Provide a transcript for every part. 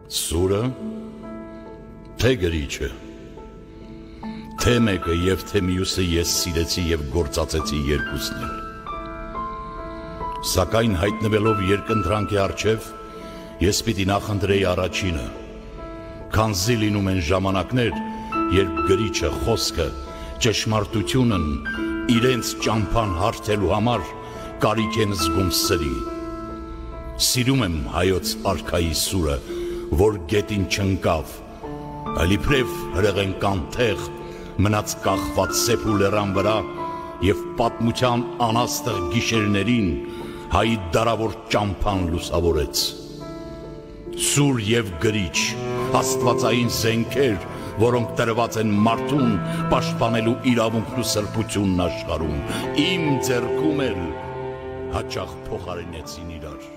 Սուրը, թե գրիչը, թե մեկը և թե մյուսը ես սիրեցի և գործածեցի երկուսն էլ։ Սակայն հայտնվելով երկընտրանքի առջև, ես պիտի նախընտրեի առաջինը, քանզի լինում են ժամանակներ, երբ գրիչը, խոսքը, ճշմարտությունն իրենց ճամփան հարթելու համար կարիք են զգում սրի։ Սիրում եմ հայոց արքայի սուրը, որ գետին չընկավ, այլ իբրև հրեղեն կանթեղ մնաց կախված սեփ ու լեռան վրա և պատմության անաստեղ գիշերներին հայի դարավոր ճամփան լուսավորեց։ Սուր և գրիչ, աստվածային զենքեր, որոնք տրված են մարդուն պաշտպանելու իրավունքն ու սրբությունն աշխարհում, իմ ձեռքում էլ հաճախ փոխարինեցին իրար։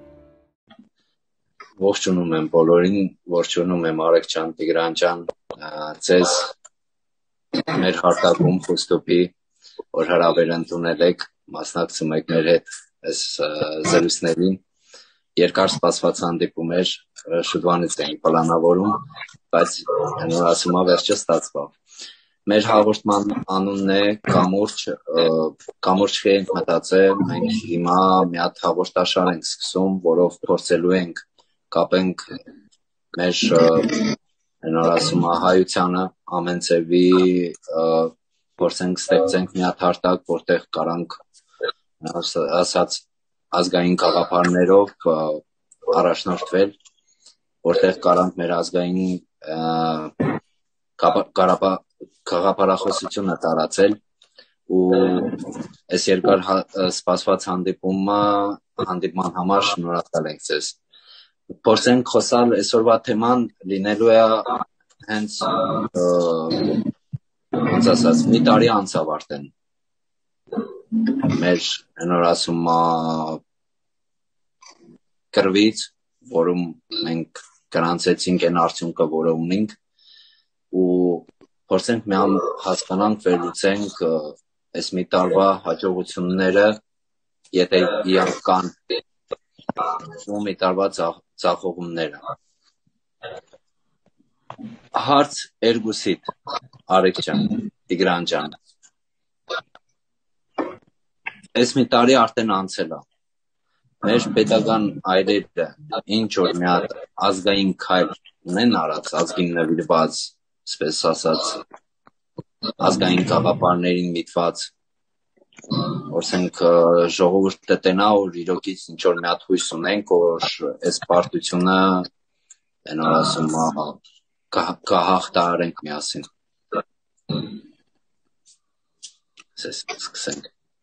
Ողջունում եմ բոլորին, ողջունում եմ Արեգ ջան, Տիգրան ջան, ձեզ մեր հարտակում Խուստուպի, որ հրավեր ընդունել եք, մասնակցում եք մեր հետ այս զրույցներին։ Երկար սպասված հանդիպում էր, շուտվանից էինք պլանավորում, բայց նոր ասումա վերջը ստացվավ։ Մեր հաղորդման անունն է կամուրջի ենք մտածել, մենք հիմա մի հատ հաղորդաշար ենք սկսում, որով փորձելու ենք կապենք մեր նոր ասումա հայությանը ամեն ձևի փորձենք ստեղծենք մի հատ հարտակ, որտեղ կարանք ասած ազգային գաղափարներով առաջնորդվել, որտեղ կարանք մեր ազգային գաղափարախոսությունը տարածել ու այս երկար սպասված հանդիպման համար շնորհակալ ենք ձեզ։ Փորձենք խոսալ այսօրվա թեման լինելու է հենց ոնց ասած մի տարի անցավ արդեն մեր նոր ասումա կրվից, որում մենք գրանցեցինք այն արդյունքը, որը ունենք ու փորձենք միան հասկանանք, վերլուծենք այս մի տարվա հաջողությունները, եթե իրանք կան ու մի տարվա ձախողումները։ Հարց երկուսիդ, Արեգ ջան, Տիգրան ջան։ Այս մի տարի արդեն անցել է։ Մեր պետական այրերը ինչ որ մի հատ ազգային քայլ ունեն արած, ազգին նվիրված, այսպես ասած, ազգային գաղափարներին միտված, ասենք ժողովուրդը տենա, որ իրոքից ինչ որ մի հատ հույս ունենք, որ այս պարտությունը նոր ասում կհաղթահարենք միասին։ Սկսենք։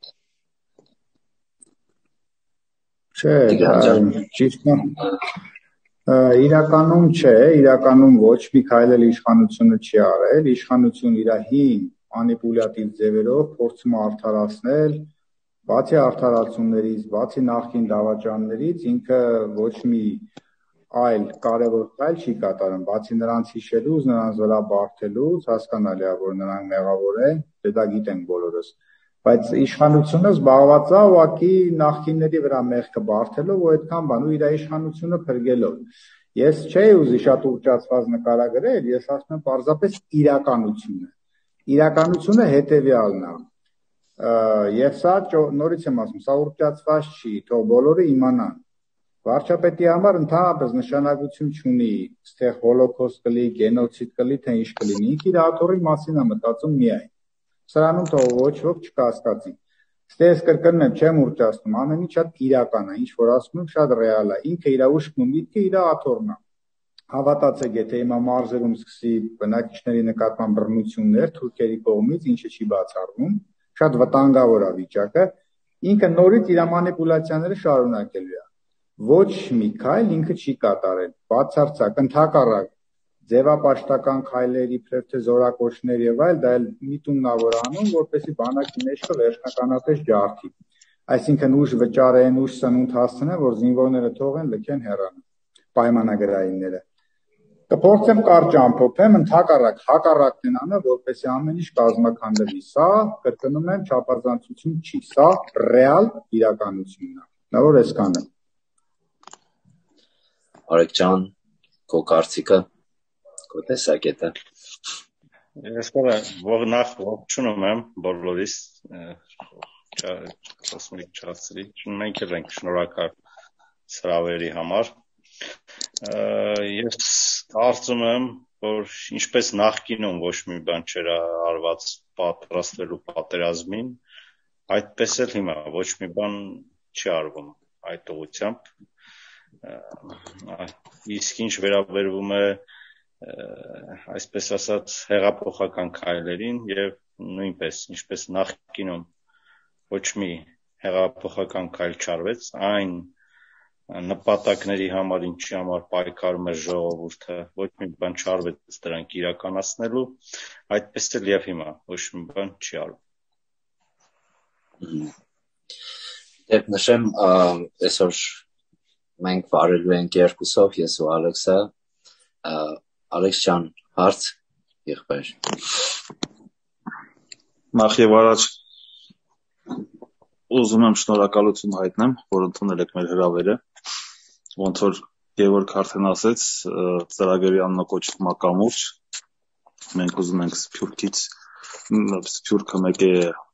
Չէ, ճիշտ է։ Իրականում չէ, իրականում ոչ մի քայլ էլ իշխանությունը չի արել, իշխանությունը իր հին մանիպուլյատիվ ձևերով փորձում է արդարացնել, բացի արդարացումներից, բացի նախկին դավաճաններից, ինքը ոչ մի այլ կարևոր քայլ չի կատարում, բացի նրանց հիշելուց, նրանց վրա բարդելուց, հասկանալի է, որ նրանք մեղավոր են, դա գիտենք բոլորս, բայց իշխանությունը զբաղված է ուղղակի նախկինների վրա մեղքը բարդելով ու այդքան բան ու իր իշխանությունը փրկելով։ Ես չէի ուզի շատ ուռճացված նկարագրել, ես ասում եմ պարզապես իրականությունը։ Իրականությունը հետևյալն է։ Եվ սա նորից եմ ասում, սա ուռճացված չի, թող բոլորը իմանան։ Վարչապետի համար ընդհանրապես նշանակություն չունի, ստեղ հոլոկոստ կլի, գենոցիդ կլի, թե ինչ կլինի, ինքը իր աթոռի մասին է մտածում միայն։ Սրանում թող ոչ ոք չկասկածի։ Ստեղ կրկնում եմ, չեմ ուռճացնում, ամեն ինչ շատ իրական է, ինչ որ ասում եմ, շատ ռեալ է։ Ինքը իր ուշքն ու միտքը իր աթոռն է։ Հավատացեք, եթե հիմա մարզերում սկսի բնակիչների նկատմամբ բռնություններ թուրքերի կողմից, ինչը չի բացառվում, շատ վտանգավոր է վիճակը, ինքը նորից իր մանիպուլյացիաները շարունակելու է։ Ոչ մի քայլ ինքը չի կատարել, բացարձակ, ընդհակառակ, ձևապաշտական քայլեր, իբրև թե զորակոչներ եւ այլ, դա էլ միտումն է որ անում, որպեսզի բանակի մեջքը վերջնականապես ջարդի։ Այսինքն ուժ վճարեն, ուժ սնունդ հասցնեն, որ զինվորները թողեն, լքեն հեռանան, պայմանագրայինները։ Կփորձեմ կարճ ամփոփեմ, ընդհակառակ, հակառակն են անը, որպեսզի ամեն ինչ կազմաքանդվի։ Սա, կրկնում եմ, չափազանցություն չի, սա ռեալ իրականությունն է։ Նա որ այսքանը։ Արեգ ջան, քո կարծիքը, քո տեսակետը։ Ես նախ ողջունում եմ բոլորիս խոսմիկ չասրի, մենք էլ ենք շնորհակալ սրավերի համար։ Ես կարծում եմ, որ ինչպես նախկինում ոչ մի բան չէր արված պատրաստվելու պատերազմին, այդպես էլ հիմա ոչ մի բան չի արվում այդ ուղղությամբ։ Իսկ ինչ վերաբերվում է այսպես ասած հեղափոխական քայլերին եւ նույնպես ինչպես նախկինում ոչ մի հեղափոխական քայլ չարվեց այն նպատակների համար ինչի համար պայքարում էր ժողովուրդը ոչ մի բան չարվեց դրանք իրականացնելու այդպես էլ եւ հիմա ոչ մի բան չի արվում Դեպ նշեմ այսօր մենք վարելու ենք երկուսով ես ու Ալեքսը Ալեքս ջան, հարց եղբայր։ Նախ եւ առաջ ուզում եմ շնորհակալություն հայտնեմ, որ ընդունել եք մեր հրավերը։ Ոնց որ Գևորգ արդեն ասեց, ծրագրի անունը կոչվում է Կամուրջ։ Մենք ուզում ենք Սփյուռքից, Սփյուռքը մեկ է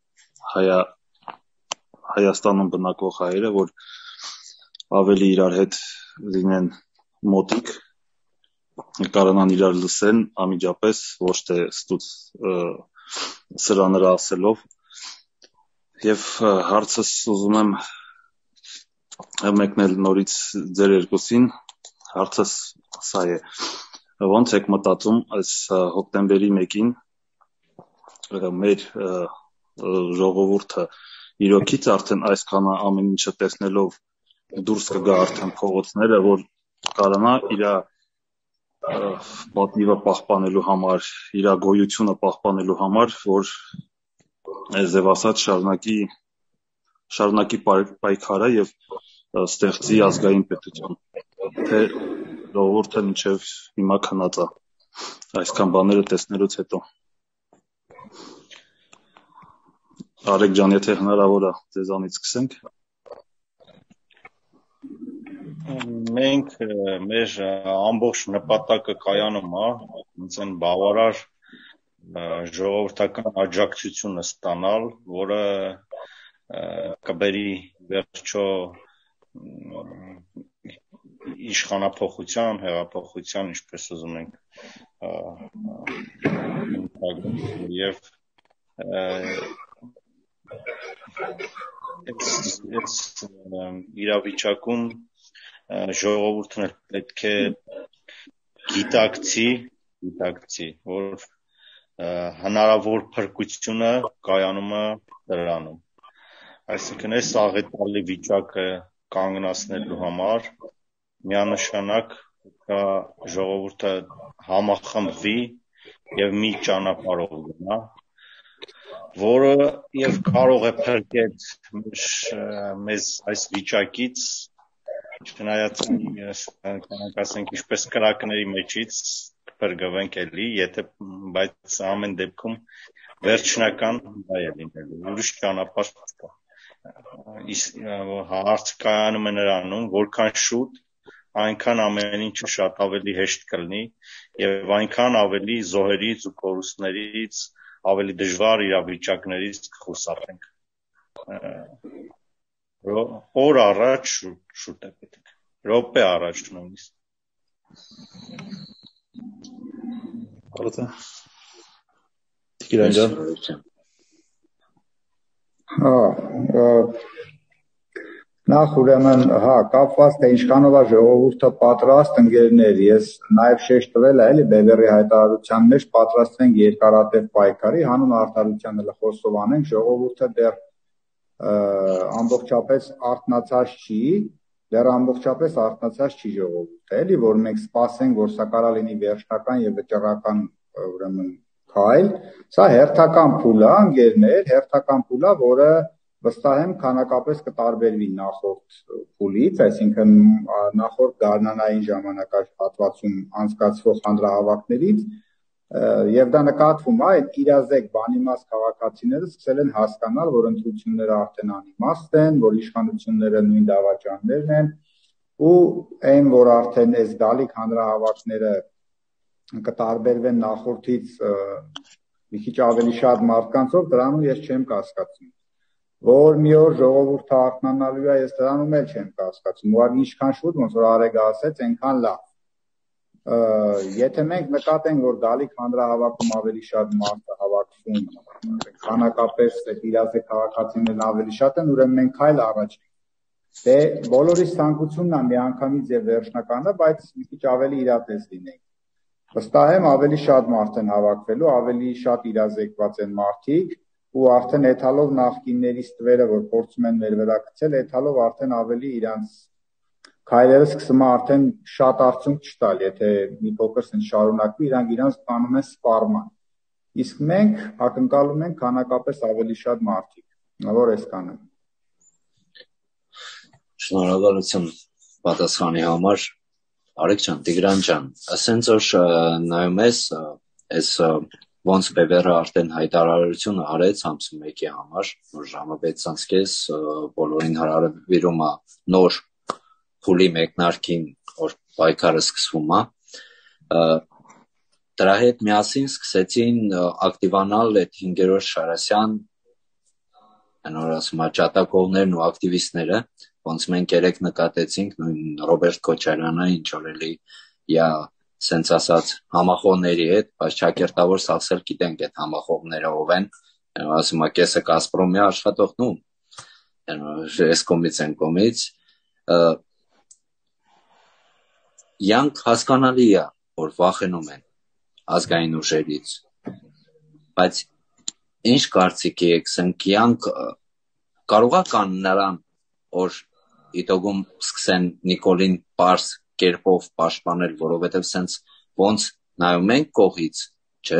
Հայաստանում բնակվող հայերը, որ ավելի իրար հետ լինեն մոտիկ կարողանան իրար լսեն անմիջապես ոչ թե ստուց սրաները ասելով եւ հարցս ուզում եմ մեկնել նորից ձեր երկուսին հարցս սա է ոնց եք մտածում այս հոկտեմբերի 1-ին մեր ժողովուրդը իրոքից արդեն այսքան ամեն ինչը տեսնելով դուրս կգա արդեն փողոցները որ կարողանա իր պատիվը պահպանելու համար, իր գոյությունը պահպանելու համար, որ ձև ասած շարունակի պայքարը եւ ստեղծի ազգային պետություն։ Թե ժողովուրդը մինչեւ հիմա քնած է այսքան բաները տեսնելուց հետո։ Արեգ ջան, եթե հնարավոր է, ձեզանից սկսենք։ Մենք մեր ամբողջ նպատակը կայանում է ոնց են բավարար ժողովրդական աջակցությունը ստանալ, որը կբերի վերջո իշխանափոխության, հեղափոխության, ինչպես ուզում ենք եւ այս իրավիճակում ժողովուրդն պետք է գիտակցի, որ հնարավոր փրկությունը կայանում է դրանում։ Այսինքն այս աղետալի վիճակը կանգնացնելու համար միանշանակ ժողովուրդը համախմբվի եւ մի ճանապարհով գնա, որը եւ կարող է փրկել մեզ այս վիճակից Չնայած կանանք ասենք ինչպես կրակների մեջից կփրկվենք էլի, բայց ամեն դեպքում վերջնական դա է լինելու, ուրիշ ճանապարհ չկա։ Հարցը կայանում է նրանում, որքան շուտ, այնքան ամեն ինչը շատ ավելի հեշտ կլինի եւ այնքան ավելի զոհերից ու կորուստներից, ավելի դժվար իրավիճակներից կխուսափենք։ Օր առաջ շուտ է պետք, րոպե առաջ նույնիսկ։ Արդեն Տիկրան ջան։ Նախ ուրեմն, կապված թե ինչքանով է ժողովուրդը պատրաստ ընկերներ, ես նաև շեշտ տվել էլի Բեբերի հայտարարության մեջ պատրաստ ենք երկարատև պայքարի, հանուն արդարության էլ խոսով անենք, ժողովուրդը դեռ ամբողջապես արթնացած չի ժողովուրդը, էլի, որ մենք սպասենք, որ սա կարա լինի վերջնական եւ վճռական ուրեմն քայլ, սա հերթական փուլ է, ընկերներ, հերթական փուլ է, որը վստահ եմ քանակապես կտարբերվի նախորդ փուլից, այսինքն նախորդ գարնանային ժամանակահատվածում անցկացվող հանրահավաքներից Եվ դա նկատվում է, այդ իրազեկ բանիմաց քաղաքացիները սկսել են հասկանալ, որ ընտրությունները արդեն անիմաստ են, որ իշխանությունները նույն դավաճաններն են, ու այն որ արդեն այս գալիք հանրահավաքները կտարբերվեն նախորդից մի քիչ ավելի շատ մարդկանցով, դրանում ես չեմ կասկածում։ Որ մի օր ժողովուրդը արթնանալու է, ես դրանում էլ չեմ կասկածում։ Ուղղակի ինչքան շուտ, ոնց որ Արեգը ասեց, այնքան լավ։ Եթե մենք նկատենք, որ գալիք հանրահավաքում ավելի շատ մարդ է հավաքվում, քանակապես այդ իրազեկ քաղաքացիներն ավելի շատ են, ուրեմն մենք քայլ առաջ ենք։ Դե բոլորիս ցանկությունն է միանգամից եւ վերջնականը, բայց մի քիչ ավելի իրատես լինենք։ Վստահ եմ ավելի շատ մարդ են հավաքվելու, ավելի շատ իրազեկված են մարդիկ ու արդեն էթալով նախկիններից տվերը, որ փորձում են մեր վրա գցել, էթալով արդեն ավելի իրանց քայլերը սկսում է արդեն շատ արդյունք չտալ, եթե մի փոքր sense շարունակվի, իրանք տանում են սպառման։ Իսկ մենք ակնկալում ենք քանակապես ավելի շատ մարդիկ, որ այսքան է։ Շնորհակալություն պատասխանի համար։ Արեգ ջան, Տիգրան ջան, ասենց որ նայում ես, այս ոնց Բևերը արդեն հայտարարությունը արեց ամսի 1-ի համար, որ ժամը 6:30 բոլորին հրավիրում է նոր փուլի մեկնարկին, որ պայքարը սկսվում է, դրա հետ միասին սկսեցին ակտիվանալ այդ 5-րդ Շարասյան, նոր ասում ճատակողներն ու ակտիվիստները, ոնց մենք երեք նկատեցինք, նույն Ռոբերտ Քոչարյանը, ինչ որ էլի սենց ասած համախոհների հետ, բայց ճակերտավոր սասել գիտենք այդ համախոհները ով են, ասում կեսը Գազպրոմի աշխատողն ու այս կողմից են կողմից, յանք հասկանալի է, որ վախենում են ազգային ուժերից, բայց ինչ կարծիքի եք, սենք յանք կարող է կան նրան, որ իտոգում սկսեն Նիկոլին պարզ կերպով պաշտպանել, որովհետև սենց ոնց նայում ենք կողից, չէ,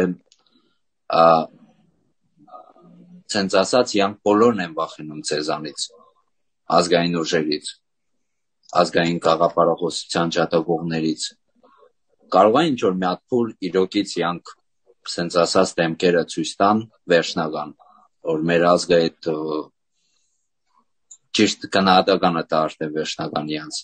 սենց ասած յանք բոլորն են վախենում ձեզանից, ազգային ուժերից, ազգային գաղափարախոսության ջատագողներից, կարող է ինչ-որ մի հատ փուլ իրոքից յանք սենց ասած դեմքերը ցույց տան վերջնական, որ մեր ազգը այդ ճիշտ գնահատականը տա արդեն վերջնական յանց։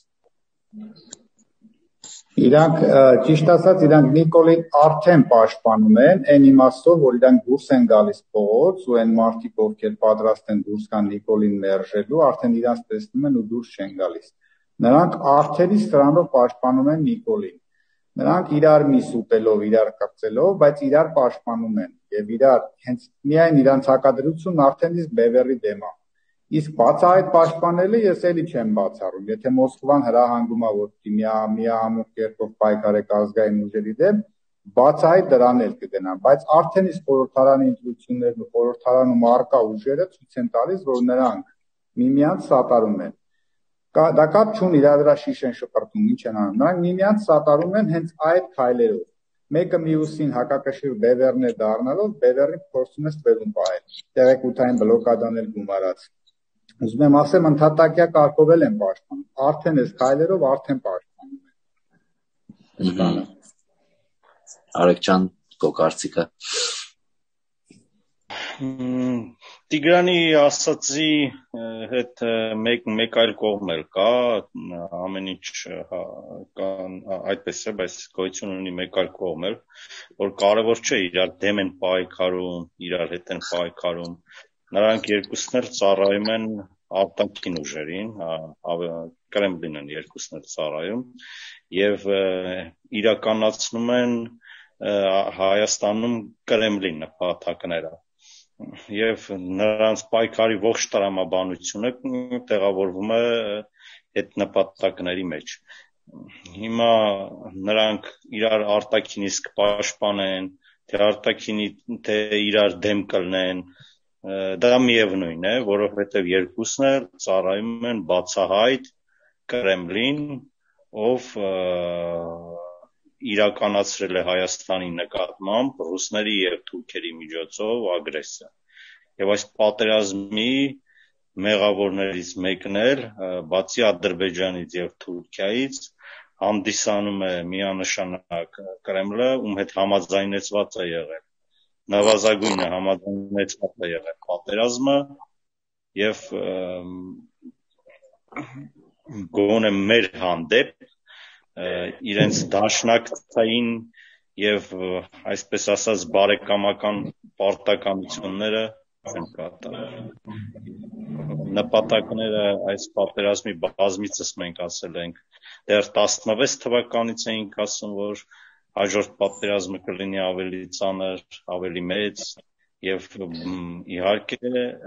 Իրանք ճիշտ ասած իրանք Նիկոլին արդեն պաշտպանում են, այն իմաստով, որ իրանք դուրս են գալիս փողոց ու այն մարդիկ, ովքեր պատրաստ են դուրս գան Նիկոլին մերժելու, արդեն իրանք տեսնում են ու դուրս չեն գալիս։ Նրանք արդենից սրանով պաշտպանում են Նիկոլին։ Նրանք իրար միս ուտելով, իրար կրծելով, բայց իրար պաշտպանում են եւ իրար հենց միայն իրանց հակադրությունն արդեն իսկ Բևերի դեմ է։ Իսկ բացահայտ պաշտպանելը ես էլի չեմ բացառում, եթե Մոսկվան հրահանգում է, որ միահամուռ կերպով պայքարեք ազգային ուժերի դեմ, բացահայտ դրան էլ կգնան, բայց արդեն իսկ խորհրդարանի ընտրություններն ու խորհրդարանում առկա ուժերը ցույց են տալիս, որ նրանք միմյանց սատարում են։ Դա կապ չունի իրար վրա շիշ են շպրտում, ինչ են անում։ Նրանք միմյանց սատարում են հենց այդ քայլերով։ Մեկը մյուսին հակակշիռ Բևերներ դառնալով, Բևերին փորձում է ստվերում պահել, տեղեկութային բլոկադանել գումարած։ Ուզում եմ ասեմ, ընդհատակյա կարգով էլ են պաշտպանում, արդեն այս քայլերով արդեն պաշտպանում են։ Արեգ ջան, քո կարծիքը։ Տիգրանի ասացի հետ մեկ այլ կողմ էլ կա, ամեն ինչ այդպես է, բայց գոյություն ունի մեկ այլ կողմ էլ, որ կարևոր չէ իրար դեմ են պայքարում, իրար հետ են պայքարում, նրանք երկուսն էլ ծառայում են արտաքին ուժերին, Կրեմլին են երկուսն էլ ծառայում եւ իրականացնում են Հայաստանում Կրեմլի նպատակները եւ նրանց պայքարի ողջ տրամաբանությունը տեղավորվում է այդ նպատակների մեջ։ Հիմա նրանք իրար արտաքինից կպաշտպանեն, թե արտաքինի թե իրար դեմ կլնեն, դա միևնույն է, որովհետև երկուսն էլ ծառայում են բացահայտ Կրեմլին, ով իրականացրել է Հայաստանի նկատմամբ ռուսների եւ թուրքերի միջոցով ագրեսիա։ Եվ այս պատերազմի մեղավորներից մեկն էլ, բացի Ադրբեջանից եւ Թուրքիայից, հանդիսանում է միանշանակ Կրեմլը, ում հետ համաձայնեցված է եղել նվազագույնը համաձայնեցված է եղել պատերազմը եւ գոնե մեր հանդեպ իրենց դաշնակցային եւ այսպես ասած բարեկամական պարտականությունները են կատարել։ Նպատակները այս պատերազմի բազմիցս մենք ասել ենք, դեռ 16 թվականից էինք ասում, որ հաջորդ պատերազմը կլինի ավելի ծանր, ավելի մեծ եւ իհարկե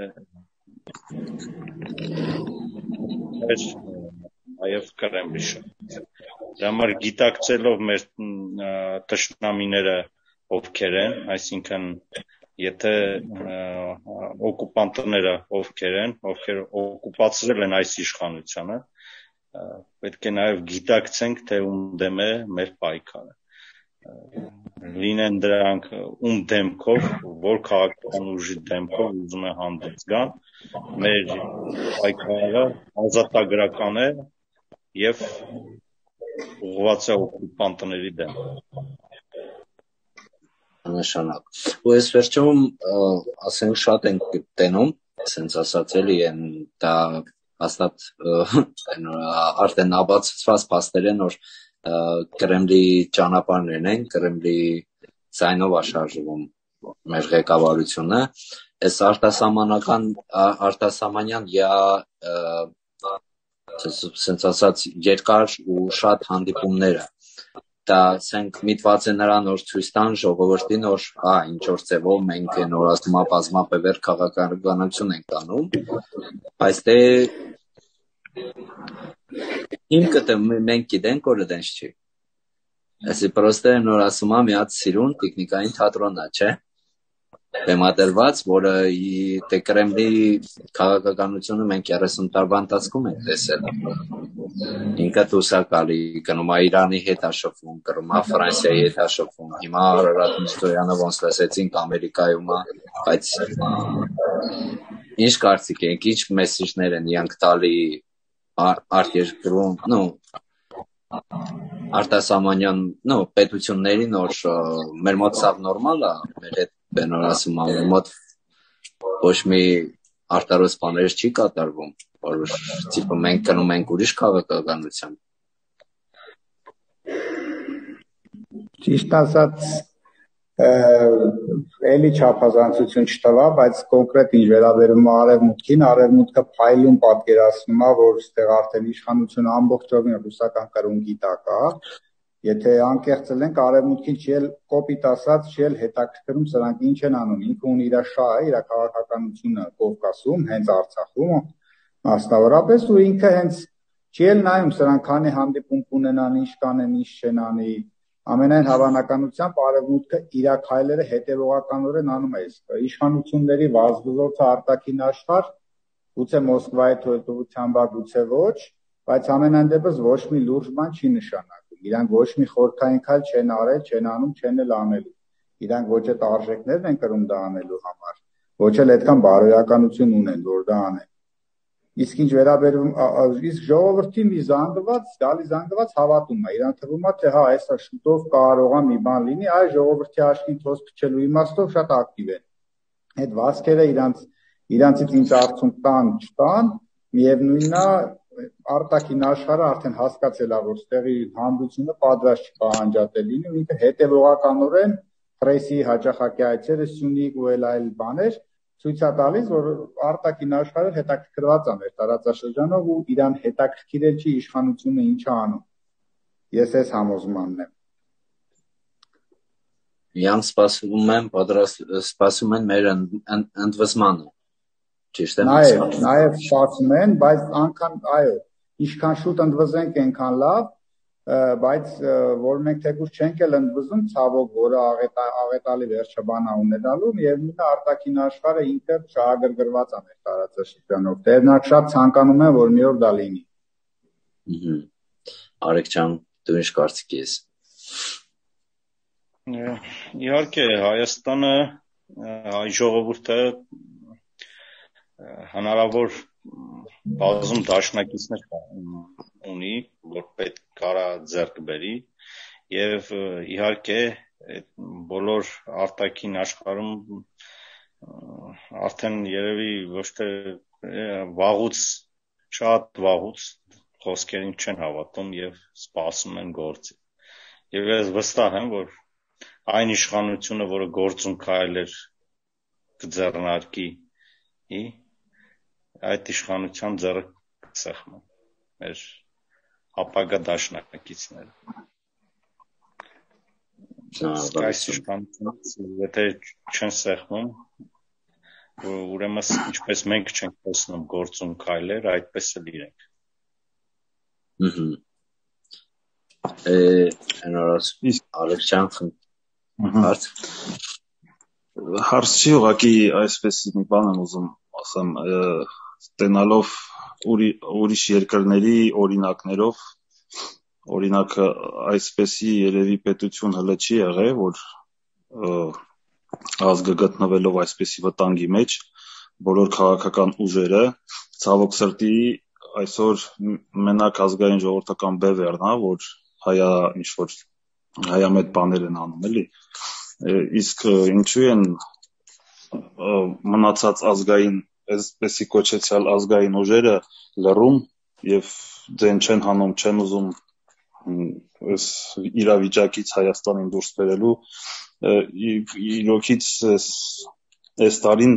այև Կրեմլի շահից։ Դրա համար գիտակցելով մեր թշնամիները ովքեր են, այսինքն եթե օկուպանտները ովքեր են, ովքեր օկուպացրել են այս իշխանությունը, պետք է նաև գիտակցենք, թե ում դեմ է մեր պայքարը։ Լինեն դրանք ում դեմքով, որ քաղաքական ուժի դեմքով ուզում է հանդես գան, մեր պայքարը ազատագրական է եւ ուղղված է օկուպանտների դեմ։ Նշանակ։ Ու այս վերջում ասենք շատ ենք տենում, ասենց ասած էլի են դա հաստատ արդեն ապացուցված փաստեր են, որ Կրեմլի ճանապարհներն են, Կրեմլի ցայնով աշարժվում մեր ղեկավարությունը, այս արտասահմանյան ասենց ասած երկար ու շատ հանդիպումները դա ասենք միտված է նրան, որ ցույց տան ժողովրդին, որ ինչ որ ձևով մենք նոր ասումա բազմապեվեր քաղաքականություն ենք անում, բայց դե հիմքը դե մենք գիտենք, որ դենչ չի։ Այսի պրոստը նոր ասումա մի հատ սիրուն տեխնիկային թատրոնա, չէ։ Բեմադրված, որը դե Կրեմլի քաղաքականությունը մենք 30 տարվա ընթացքում ենք տեսել։ Ինքը դուսակալի գնում է Իրանի հետ աշփվում, կրում է Ֆրանսիայի հետ աշփվում, հիմա Արարատ Միրզոյանը ոնց լսեցինք Ամերիկայում է, բայց ինչ կարծիք եք, ինչ մեսիջներ են իրանք տալի արտերկրում, արտասահմանյան, պետություններին, որ մեր մոտ սա նորմալ է, մեր հետ բենոր ասում է, մեր մոտ ոչ մի արտարոց բաներ չի կատարվում, որ տիպը մենք գնում ենք ուրիշ քաղաքականության։ Ճիշտ ասած, էլի չափազանցություն չտվա, բայց կոնկրետ ինչ վերաբերում է արևմուտքին, արևմուտքը փայլուն պատկերացնում է, որ այստեղ արդեն իշխանությունը ամբողջովին ռուսական կրունկի տակ է։ Եթե անկեղծ ենք, արևմուտքին չի էլ կոպիտ ասած, չի էլ հետաքրքրում սրանք ինչ են անում։ Ինքը ունի իր շահը, իր քաղաքականությունը Կովկասում, հենց Արցախում, մասնավորապես, ու ինքը հենց չի էլ նայում սրանք քանի հանդիպում կունենան, ինչ կանեն, ինչ չեն անի։ Ամենայն հավանականությամբ արևմուտքը իր քայլերը հետևողականորեն անում է իսկ իշխանությունների վազվզոցը արտաքին աշխարհ, գուցե Մոսկվայի թույլտվությամբ, գուցե ոչ, բայց ամենայն դեպս ոչ մի լուրջ բան չի նշանակում։ Իրանք ոչ մի խորհրդային քայլ չեն արել, չեն անում, չեն էլ անելու։ Իրանք ոչ էլ արժեքներն են կրում դա անելու համար, ոչ էլ այդքան բարոյականություն ունեն, որ դա անեն։ Իսկ ինչ վերաբերում իսկ ժողովրդի մի զանգված հավատում է, իրան թվում է, թե հա, այսա շուտով կարող է մի բան լինի, այ ժողովրդի աչքին թոս փչելու իմաստով շատ ակտիվ են։ Այդ վասկերը իրանցից ինչ արդյունք տան, չտան, միևնույնն է, արտաքին աշխարհը արդեն հասկացել է, որ ստեղի հանդությունը պատրաստ չի պահանջատել լինի, ու ինքը հետևողականորեն պրեսի հաճախակի այցերը, Սյունիք ու այլ բաներ ցույց է տալիս, որ արտաքին աշխարհը հետաքրքրված է մեր տարածաշրջանով ու իրան հետաքրքիրել չի իշխանությունը ինչ է անում։ Ես այս համոզմանն եմ։ Իրանք սպասում են մեր ընդվզմանը։ Ճիշտ է։ Նաև սպասում են, բայց անգամ այո, ինչքան շուտ ընդվզենք, այնքան լավ, բայց որ մենք թեկուզ չենք էլ ընդվզում, ցավոք, որը աղետալի վերջաբանա ունենալու, միևնույնն է արտաքին աշխարհը ինքը շահագրգռված է մեր տարածաշրջանով։ Դեռնակ շատ ցանկանում են, որ մի օր դա լինի։ Արեգ ջան, դու ինչ կարծիք ես։ Իհարկե, Հայաստանը, հայ ժողովուրդը հնարավոր բազում դաշնակիցներ ունի, որ պետք կարա ձեռք բերի, եւ իհարկե բոլոր արտաքին աշխարհում արդեն երևի ոչ թե վաղուց, շատ վաղուց խոսքերին չեն հավատում եւ սպասում են գործի։ Եվ ես վստահ եմ, որ այն իշխանությունը, որը գործուն քայլեր կձեռնարկի, այդ իշխանության ձեռը կսեղմեն մեր ապագա դաշնակիցները։ Այս իշխանությունից եթե չեն սեղմում, ուրեմն ինչպես մենք չենք տեսնում գործուն քայլեր, այդպես էլ իրենք։ Ալեքսան հարց։ Հարց չի, ուղղակի այսպես մի բան եմ ուզում ասեմ, տենալով ուրիշ երկրների օրինակներով, օրինակ այսպեսի երևի պետություն հələ չի եղել, որ ազգը գտնվելով այսպեսի վտանգի մեջ, բոլոր քաղաքական ուժերը ցավոք սրտի այսօր մենակ ազգային ժողովրդական բևեռն է, որ ինչ-որ հայամետ բաներ են անում, էլի։ Իսկ ինչու են մնացած ազգային, այսպեսի կոչեցյալ ազգային ուժերը լռում եւ ձեն չեն հանում, չեն ուզում այս իրավիճակից Հայաստանին դուրս բերելու, իրոքից այս տարին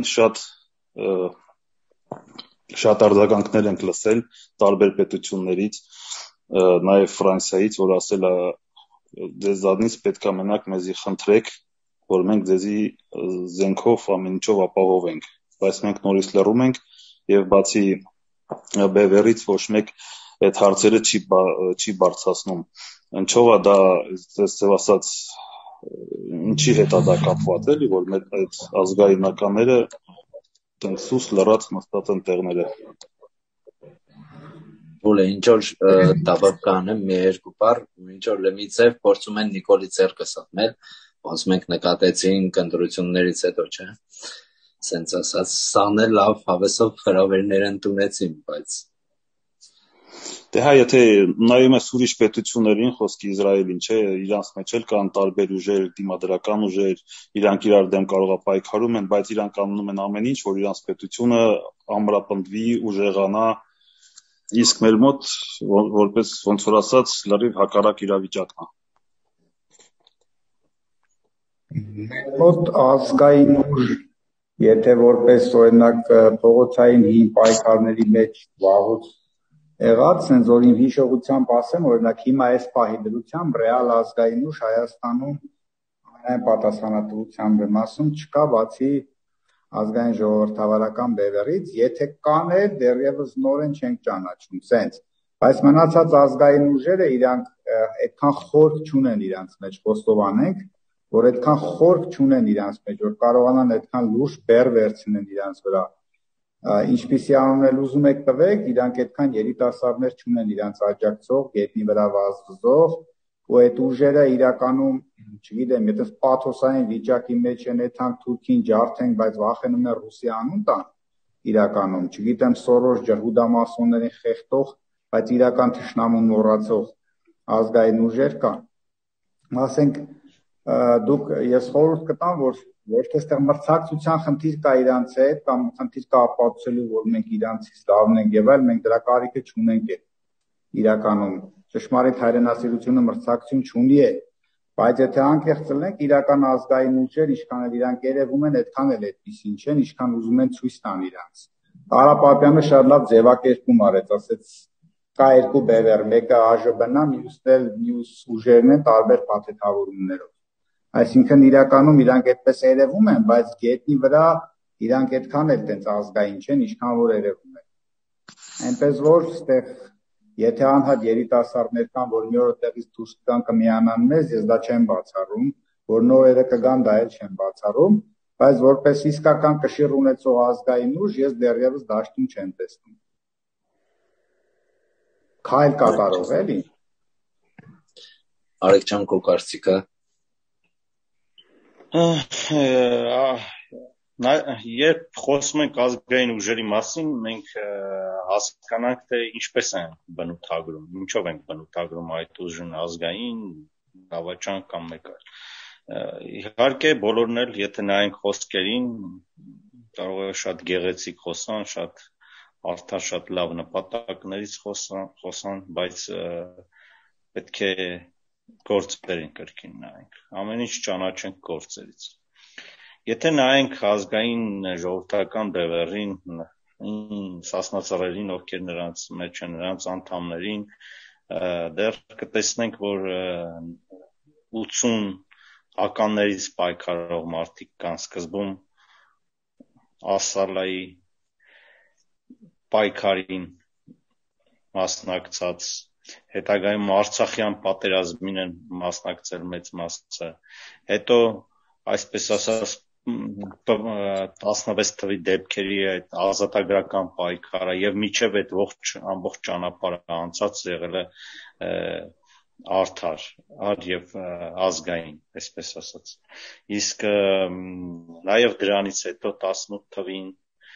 շատ արձագանքներ ենք լսել տարբեր պետություններից, նաև Ֆրանսիայից, որ ասել է ձեզանից պետք է մենակ մեզի խնդրեք, որ մենք ձեզի զենքով ամեն ինչով ապահովենք, բայց մենք նորից լռում ենք եւ բացի բևեռից ոչ մեկ այդ հարցերը չի բարձրացնում։ Ինչով է դա, ձեզ ասած, ինչի հետ է դա կապված, էլի, որ մեր այդ ազգայինականները սուս լռած նստած են տեղները։ Ուլը ինչ որ դավապ կանեմ մի երկու բառ, ինչ որ լմիցև փորձում են Նիկոլի ձեռքը սատմել, ոնց մենք նկատեցինք ընտրություններից հետո, չէ՞։ Սենց ասած, սան էլ լավ հավեսով հրավերներ ընդունեցին, բայց Դե հա, եթե նայում ես ուրիշ պետություններին, խոսքի Իսրայելին, չէ, իրանց մեջ էլ կան տարբեր ուժեր, դիմադրական ուժեր, իրանք իրար դեմ կարող է պայքարում են, բայց իրանք անում են ամեն ինչ, որ իրանց պետությունը ամրապնդվի, ուժեղանա, իսկ մեր մոտ որպես ոնց որ ասած, լրիվ հակառակ իրավիճակն է։ Մեր մոտ ազգային ուժ, եթե որպես օրինակ փողոցային հին պայքարների մեջ վաղուց եղած, sense որ իմ հիշողությամբ ասեմ, օրինակ հիմա այս պահի դրությամբ ռեալ ազգային ուժ Հայաստանում ամենայն պատասխանատվությամբ եմ ասում չկա, բացի ազգային ժողովրդավարական բևեռից, եթե կան էլ դեռևս նորեն չենք ճանաչում, sense, բայց մնացած ազգային ուժերը իրանք այդքան խորք չունեն իրանց մեջ, խոստովանենք, որ այդքան խորք չունեն իրանց մեջ, որ կարողանան այդքան լուրջ բեռ վերցնեն իրանց վրա։ Ինչպիսի անունել ուզում եք տվեք, իրանք այդքան երիտասարդներ չունեն իրանց աջակցող, գետնի վրա վազվզող, ու այդ ուժերը իրականում, չգիտեմ, եթե պաթոսային վիճակի մեջ են, այդքան Թուրքին ջարդեն, բայց վախենում են Ռուսի անուն տան, իրականում, չգիտեմ, Սորոս ջհուդամասոններին խեղդող, բայց իրական թշնամուն մոռացող ազգային ուժեր կան։ Ասենք, դուք ես խորհուրդ կտամ, որ ոչ թե այստեղ մրցակցության խնդիր կա իրանց հետ, կամ խնդիր կա ապացուցելու, որ մենք իրանցից լավն ենք եւ այլ, մենք դրա կարիքը չունենք իրականում։ Ճշմարիտ հայրենասիրությունը մրցակցություն չունի է, բայց եթե անկեղծ լինենք, իրական ազգային ուժեր, ինչքան էլ իրանք երևում են, այդքան էլ այդպեսին չեն, ինչքան ուզում են ցույց տան իրանց։ Տարա Պապյանը շատ լավ ձևակերպում արեց, ասեց կա երկու բևեռ, մեկը ԱԺԲ-ն է, մյուս ուժերն են տարբեր փաթեթավորումներով։ Այսինքն իրականում իրանք այդպես երևում են, բայց գետնի վրա իրանք այդքան էլ տենց ազգային չեն, ինչքան որ երևում են։ Այնպես որ այդտեղ եթե անհատ երիտասարդներ կան, որ մի օր այդտեղից դուրս կգան կմիանան մեզ, ես դա չեմ բացառում, որ նորերը կգան, դա էլ չեմ բացառում, բայց որպես իսկական կշիռ ունեցող ազգային ուժ ես դեռևս դաշտում չեմ տեսնում։ Քայլ կատարող էլի։ Ալեքսան քո կարծիքը Երբ խոսում ենք ազգային ուժերի մասին, մենք հասկանանք, թե ինչպես են բնութագրում, ինչով են բնութագրում այդ ուժն ազգային, դավաճան կամ մեկ այլ։ Իհարկե, բոլորն էլ, եթե նայենք խոսքերին, կարող է շատ գեղեցիկ խոսան, շատ արդար շատ լավ նպատակներից խոսան, բայց պետք է գործերին կրկին նայենք։ Ամեն ինչ ճանաչենք գործերից։ Եթե նայենք ազգային ժողովրդական բևեռին, սասնածռերին, ովքեր նրանց մեջ են, նրանց անդամներին, դեռ կտեսնենք, որ 80 ականներից պայքարող մարդիկ կան, սկզբում Ասալայի պայքարին մասնակցած, հետագայում Արցախյան պատերազմին են մասնակցել մեծ մասը, հետո այսպես ասած 16 թվի դեպքերի այդ ազատագրական պայքարը եւ միջև այդ ամբողջ ճանապարհը անցած եղել է արդար եւ ազգային, այսպես ասած։ Իսկ նաեւ դրանից հետո 18 թվին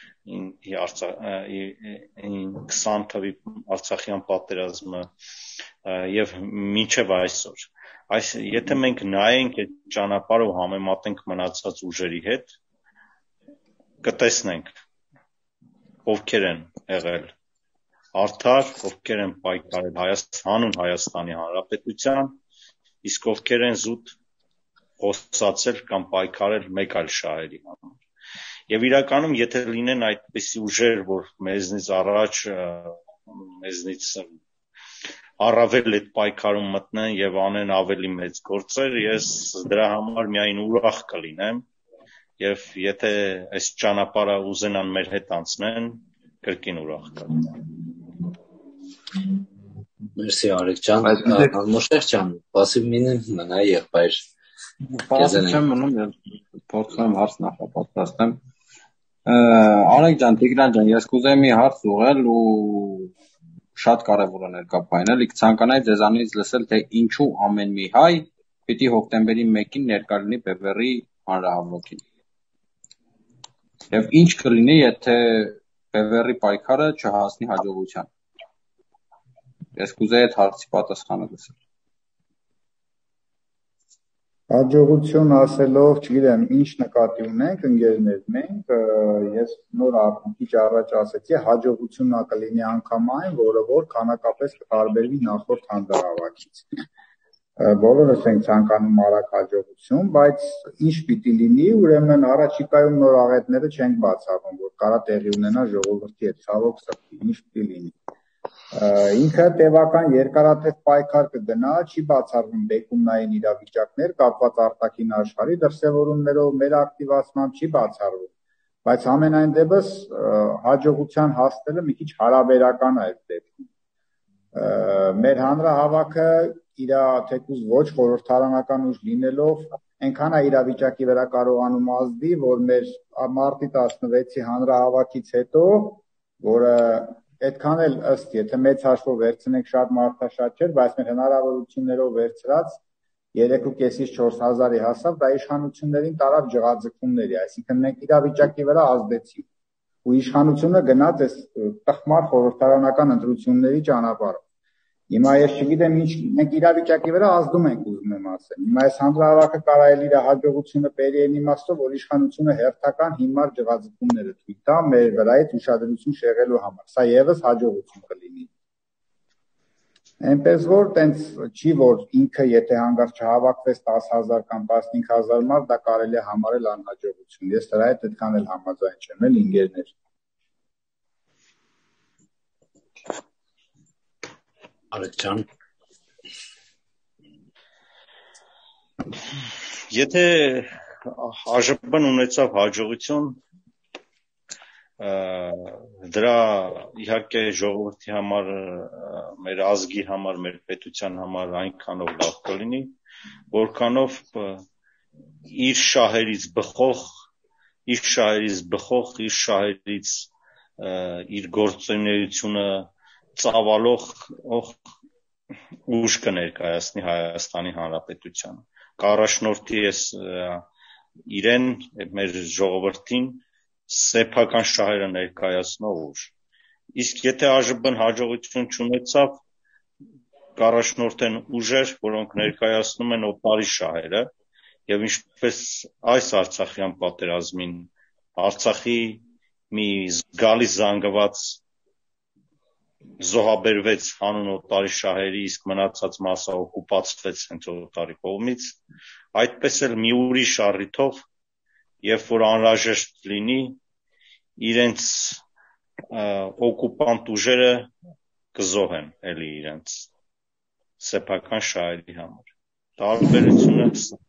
20 թվի Արցախյան պատերազմը եւ մինչեւ այսօր։ Եթե մենք նայենք այդ ճանապարհը ու համեմատենք մնացած ուժերի հետ, կտեսնենք ովքեր են եղել արդար, ովքեր են պայքարել հանուն Հայաստանի Հանրապետության, իսկ ովքեր են զուտ խոսացել կամ պայքարել մեկ այլ շահերի համար։ Եվ իրականում, եթե լինեն այդպիսի ուժեր, որ մեզնից առաջ, մեզնից առավել այդ պայքարում մտնեն եւ անեն ավելի մեծ գործեր, ես դրա համար միայն ուրախ կլինեմ եւ եթե այս ճանապարհը ուզենան մեր հետ անցնեն, կրկին ուրախ կլինեմ։ Մերսի Արեգ ջան, Մոշեր ջան, պասիվ մինը մնա եղբայր։ Պասիվ չեմ մնում, փորձում եմ հարց նախապատրաստեմ։ Արեգ ջան, Տիգրան ջան, ես կուզեի մի հարց ուղղել ու շատ կարևոր է ներկա պայնել, կցանկանայի ձեզանից լսել, թե ինչու ամեն մի հայ պիտի հոկտեմբերի 1-ին ներկա լինի Բևեռի հանրահավաքին։ Եվ ինչ կլինի, եթե Բևեռի պայքարը չհասնի հաջողության։ Ես կուզեի այդ հարցի պատասխանը լսել։ Հաջողություն ասելով, չգիտեմ, ինչ նկատի ունենք ընկերներ մենք, ես նոր քիչ առաջ ասեցի, հաջողությունն կլինի անգամ այն, որը որ քանակապես կտարբերվի նախորդ հանրահավաքից։ Բոլորս ենք ցանկանում արագ հաջողություն, բայց ինչ պիտի լինի, ուրեմն առաջիկայում նոր աղետները չենք բացառում, որ կարա տեղի ունենա ժողովրդի հետ, ցավոք սրտի, ինչ պիտի լինի։ Ինքը տևական երկարատև պայքար կգնա, չի բացառվում բեկումնային իրավիճակներ կապված արտաքին աշխարհի դրսևորումներով, մեր ակտիվացմամբ չի բացառվում, բայց ամենայն դեպս հաջողության հասնելը մի քիչ հարաբերական է այդ դեպքում։ Մեր հանրահավաքը իր թեկուզ ոչ խորհրդարանական ուժ լինելով այնքան է իրավիճակի վրա կարողանում ազդի, որ մեր մարտի 16-ի հանրահավաքից հետո, որը այդքան էլ ըստ, եթե մեծ հաշվով վերցնենք շատ մարդաշատ չէր, բայց մեր հնարավորություններով վերցրած 3.5-ից 4,000-ի հասավ, դա իշխանություններին տարավ ջղաձգումների, այսինքն մենք իրավիճակի վրա ազդեցինք ու իշխանությունը գնաց այս տխմար խորհրդարանական ընտրությունների ճանապարհով։ Հիմա ես չգիտեմ ինչ մենք իրավիճակի վրա ազդում ենք, ուզում եմ ասել։ Հիմա այս հանրահավաքը կարայել իր հաջողությունը բերի այն իմաստով, որ իշխանությունը հերթական հիմար ջղաձգումները թույլ տա մեր վրայից ուշադրություն շեղելու համար։ Սա եւս հաջողություն կլինի։ Այնպես որ տենց չի, որ ինքը եթե հանգարց չհավաքվեց 10,000 կամ 15,000 մարդ, դա կարելի է համարել անհաջողություն։ Ես դրա հետ այդքան էլ համաձայն չեմ, էլ ինգերներ։ Արեգ ջան, եթե ԱԺՊ-ն ունեցավ հաջողություն, դրա իհարկե ժողովրդի համար, մեր ազգի համար, մեր պետության համար այնքանով լավ կլինի, որքանով իր շահերից բխող, իր գործունեությունը ծավալող ուժ կներկայացնի Հայաստանի Հանրապետությանը։ Կառաջնորդի իրեն, մեր ժողովրդին սեփական շահերը ներկայացնող ուժ։ Իսկ եթե ԱԺՊ-ն հաջողություն չունեցավ, կառաջնորդեն ուժեր, որոնք ներկայացնում են օտարի շահերը, եւ ինչպես այս Արցախյան պատերազմին, Արցախի մի զգալի զանգված զոհաբերվեց հանուն օտարի շահերի, իսկ մնացած մասը օկուպացվեց հենց օտարի կողմից, այդպես էլ մի ուրիշ առիթով, երբ որ անհրաժեշտ լինի, իրենց օկուպանտ ուժերը կզոհեն էլի իրենց սեփական շահերի համար։ Տարբերությունը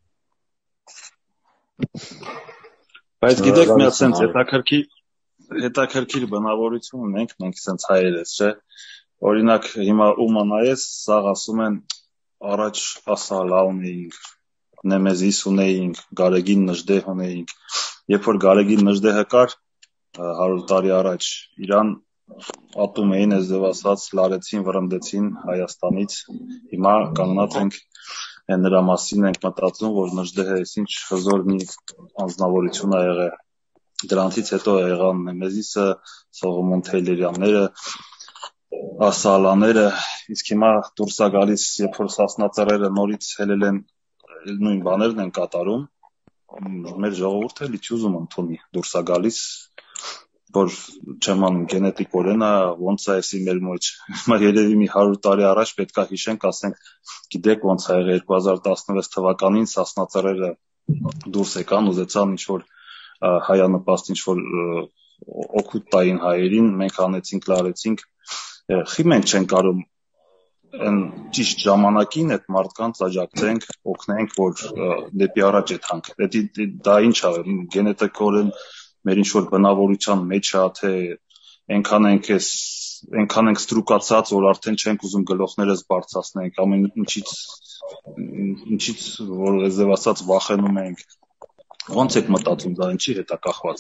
Բայց գիտեք մի ասենց հետաքրքիր բնավորություն ունենք մենք ասենց հայերս, չէ՞։ Օրինակ հիմա ումը նայես, սաղ ասում են առաջ ասա լաուն էինք, նեմեզիս ունեինք, Գարեգին Նժդեհ ունեինք։ Երբ որ Գարեգին Նժդեհը կար 100 տարի առաջ, իրան ատում էին, այսպես ասած, լարեցին, վրընդեցին Հայաստանից։ Հիմա կանգնած ենք նրա մասին ենք մտածում, որ Նժդեհը ինչ հզոր մի անձնավորություն ա եղել։ Դրանից հետո եղան Նեմեզիսը, Սողոմոն Թեյլերյանները, Ասալաները, իսկ հիմա դուրս է գալիս, երբ որ Սասնածռերը նորից հելել են, նույն բաներն են կատարում, մեր ժողովուրդը լի չուզում ընդունի, դուրս է գալիս, որ չեմ անում գենետիկորեն է, ոնց է էսի մեր մոջ, հիմա երևի մի 100 տարի առաջ պետք է հիշենք, ասենք, գիտեք ոնց է եղել 2016 թվականին Սասնածռերը դուրս եկան, ուզեցան ինչ-որ հայանպաստ ինչ-որ օգուտ տային հայերին, մենք անեցինք, լարեցինք, խի մենք չենք կարող են ճիշտ ժամանակին այդ մարդկանց աջակցենք, օգնենք, որ դեպի առաջ այդ հանք, դա ինչ է, գենետիկորեն մեր ինչ-որ բնավորության մեջ է, թե այնքան ենք ստրուկացած, որ արդեն չենք ուզում գլոխներս բարձրացնենք, ամեն ինչից, որ այսպես ասած վախենում ենք, ոնց եք մտածում, դա ինչի հետ է կախված։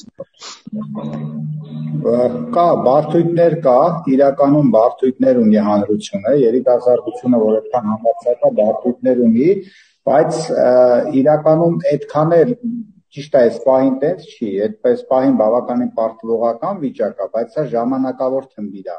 Կա բարդույթներ կա, իրականում բարդույթներ ունի հանրությունը, երիտասարդությունը, որ այդքան համարձակ է, բարդույթներ ունի, բայց իրականում այդքան էլ ճիշտ է, այս պահին տենց չի, այդպես պահին բավականին պարտվողական վիճակ է, բայց սա ժամանակավոր թմբիր է։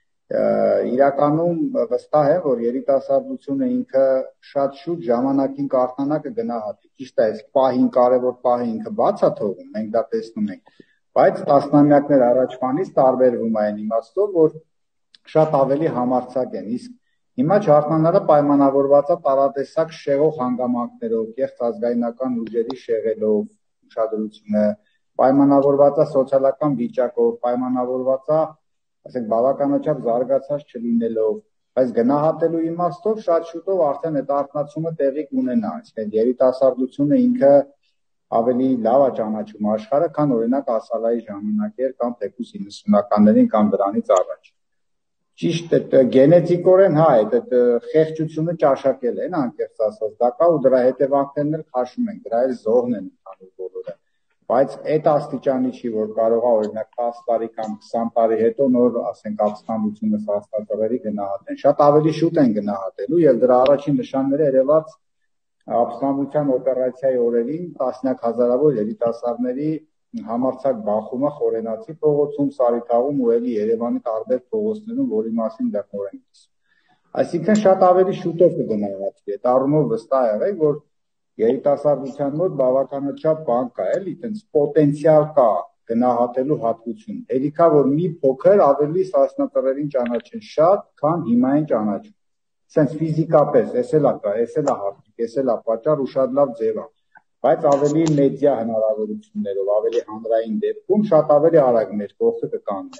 Իրականում վստահ է, որ երիտասարդությունը ինքը շատ շուտ ժամանակին կարթնանա կգնահատի։ Ճիշտ է, այս պահին կարևոր պահը ինքը բաց է թողում, մենք դա տեսնում ենք, բայց տասնամյակներ առաջվանից տարբերվում է այն իմաստով, որ շատ ավելի համարձակ են, իսկ հիմա չարթնանալը պայմանավորված է տարատեսակ շեղող հանգամանքներով, կեղծ ազգայնական ուժերի շեղելով ուշադրությունը, պայմանավորված է սոցիալական վիճակով, պայմանավորված է ասենք բավականաչափ զարգացած չլինելով, բայց գնահատելու իմաստով շատ շուտով արդեն այդ արթնացումը տեղի կունենա, այսինքն երիտասարդությունը ինքը ավելի լավ է ճանաչում աշխարհը, քան օրինակ Ասալայի ժամանակ էր կամ թեկուզ 90-ականներին կամ դրանից առաջ։ Ճիշտ է, գենետիկորեն հա, այդ խեղճությունը ճաշակել են, անկեղծ ասած, դա կա ու դրա հետևանքներն էլ քաշում են, դրա էլ զոհն են ընդհանուր բոլորը։ Բայց այդ աստիճանի չի, որ կարող է օրինակ 10 տարի կամ 20 տարի հետո նոր, ասենք, ապստամբությունը Սասնածռերի գնահատեն։ Շատ ավելի շուտ են գնահատելու եւ դրա առաջին նշանները երևաց ապստամբության օպերացիայի օրերին տասնյակ հազարավոր երիտասարդների համարձակ բախումը Խորենացի փողոցում, Սարիթաղում ու էլի Երևանի տարբեր փողոցներում, որի մասին դեռ նոր ենք լսում։ Այսինքն շատ ավելի շուտով կգնահատվի։ Այդ առումով վստահ եղեք, որ երիտասարդության մոտ բավականաչափ բան կա, էլի, այտենց պոտենցիալ կա գնահատելու հատկություն։ Էլիքա որ մի փոքր ավելի Սասնածռերին ճանաչեն շատ, քան հիմա են ճանաչում։ Սենց ֆիզիկապես, էս էլ կա, էս էլ է հարթիկ, էս էլ է պատճառ ու շատ լավ ձև է։ Բայց ավելի մեդիա հնարավորություններով, ավելի հանրային դեպքում շատ ավելի արագ մեր կողքը կկանգնի։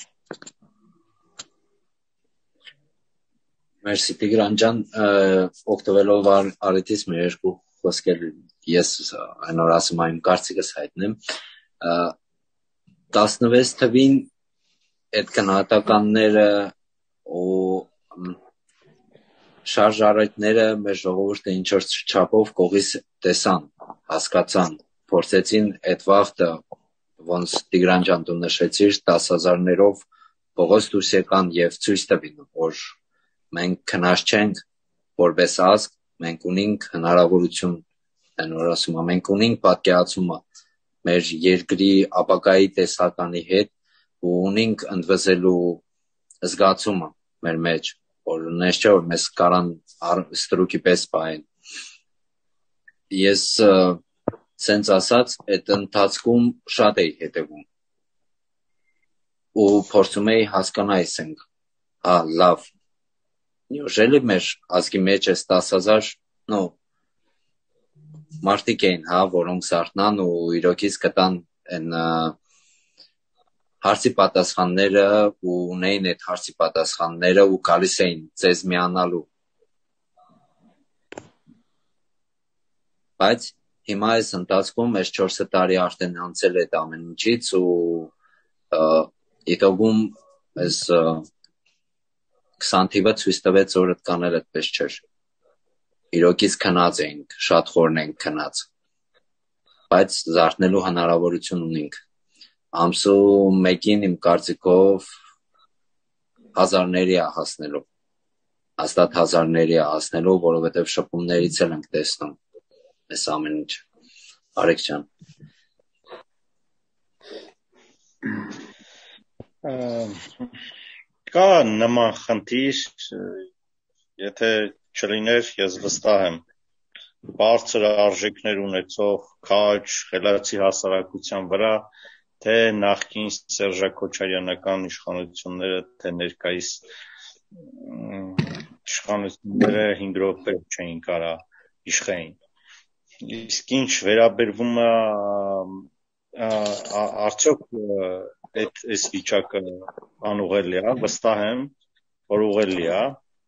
Մերսի Տիգրան ջան, օգտվելով առիթից մեր երկու խոսքեր ես այն օր ասում եմ կարծիքս հայտնեմ 16 թվին այդ գնահատականները ու շարժառիթները մեր ժողովուրդը ինչ որ չափով կողից տեսան, հասկացան, փորձեցին այդ վաղտը ոնց Տիգրան ջան դու նշեցիր 10,000-ներով փողոց դուրս եկան եւ ցույց տվին, որ մենք քնած չենք որպես ազգ, մենք ունենք հնարավորություն, այնօր ասում եմ, մենք ունենք պատկերացումը մեր երկրի ապագայի տեսականի հետ ու ունենք ընդվզելու զգացումը մեր մեջ, որ նես չէ որ մեզ կարան ստրուկի պես պահեն։ Ես սենց ասած այդ ընթացքում շատ էի հետևում ու փորձում էի հասկանալ այսենք Լավ։ Neужели մեր ազգի մեջ է 10,000, մարդիկ էին, որոնք զարթնան ու իրոքից կտան են հարցի պատասխանները ու ունեին այդ հարցի պատասխանները ու գալիս էին ձեզ միանալու։ Բայց հիմա այս ընթացքում այս 4 տարի արդեն անցել է այդ ամեն ինչից ու իտոգում այս 20 թիվը ցույց տվեց, որ կանել այդպես չէր։ Իրոքից քնած էինք, շատ խորն ենք քնած։ Բայց զարթնելու հնարավորություն ունենք։ Ամսու մեկին իմ կարծիքով հազարների է հասնելու։ Հաստատ հազարների է հասնելու, որովհետև շփումներից էլ ենք տեսնում այս ամեն ինչ։ Արեգ ջան։ Կա նման խնդիր, եթե չլիներ, ես վստահ եմ, բարձր արժեքներ ունեցող քաջ խելացի հասարակության վրա, թե նախկին Սերժա-Քոչարյանական իշխանությունները, թե ներկայիս իշխանությունները 5 րոպե չէին կարա իշխեին։ Իսկ ինչ վերաբերվում է արդյոք այս վիճակը անուղելի է, վստահ եմ, որ ուղղելի է։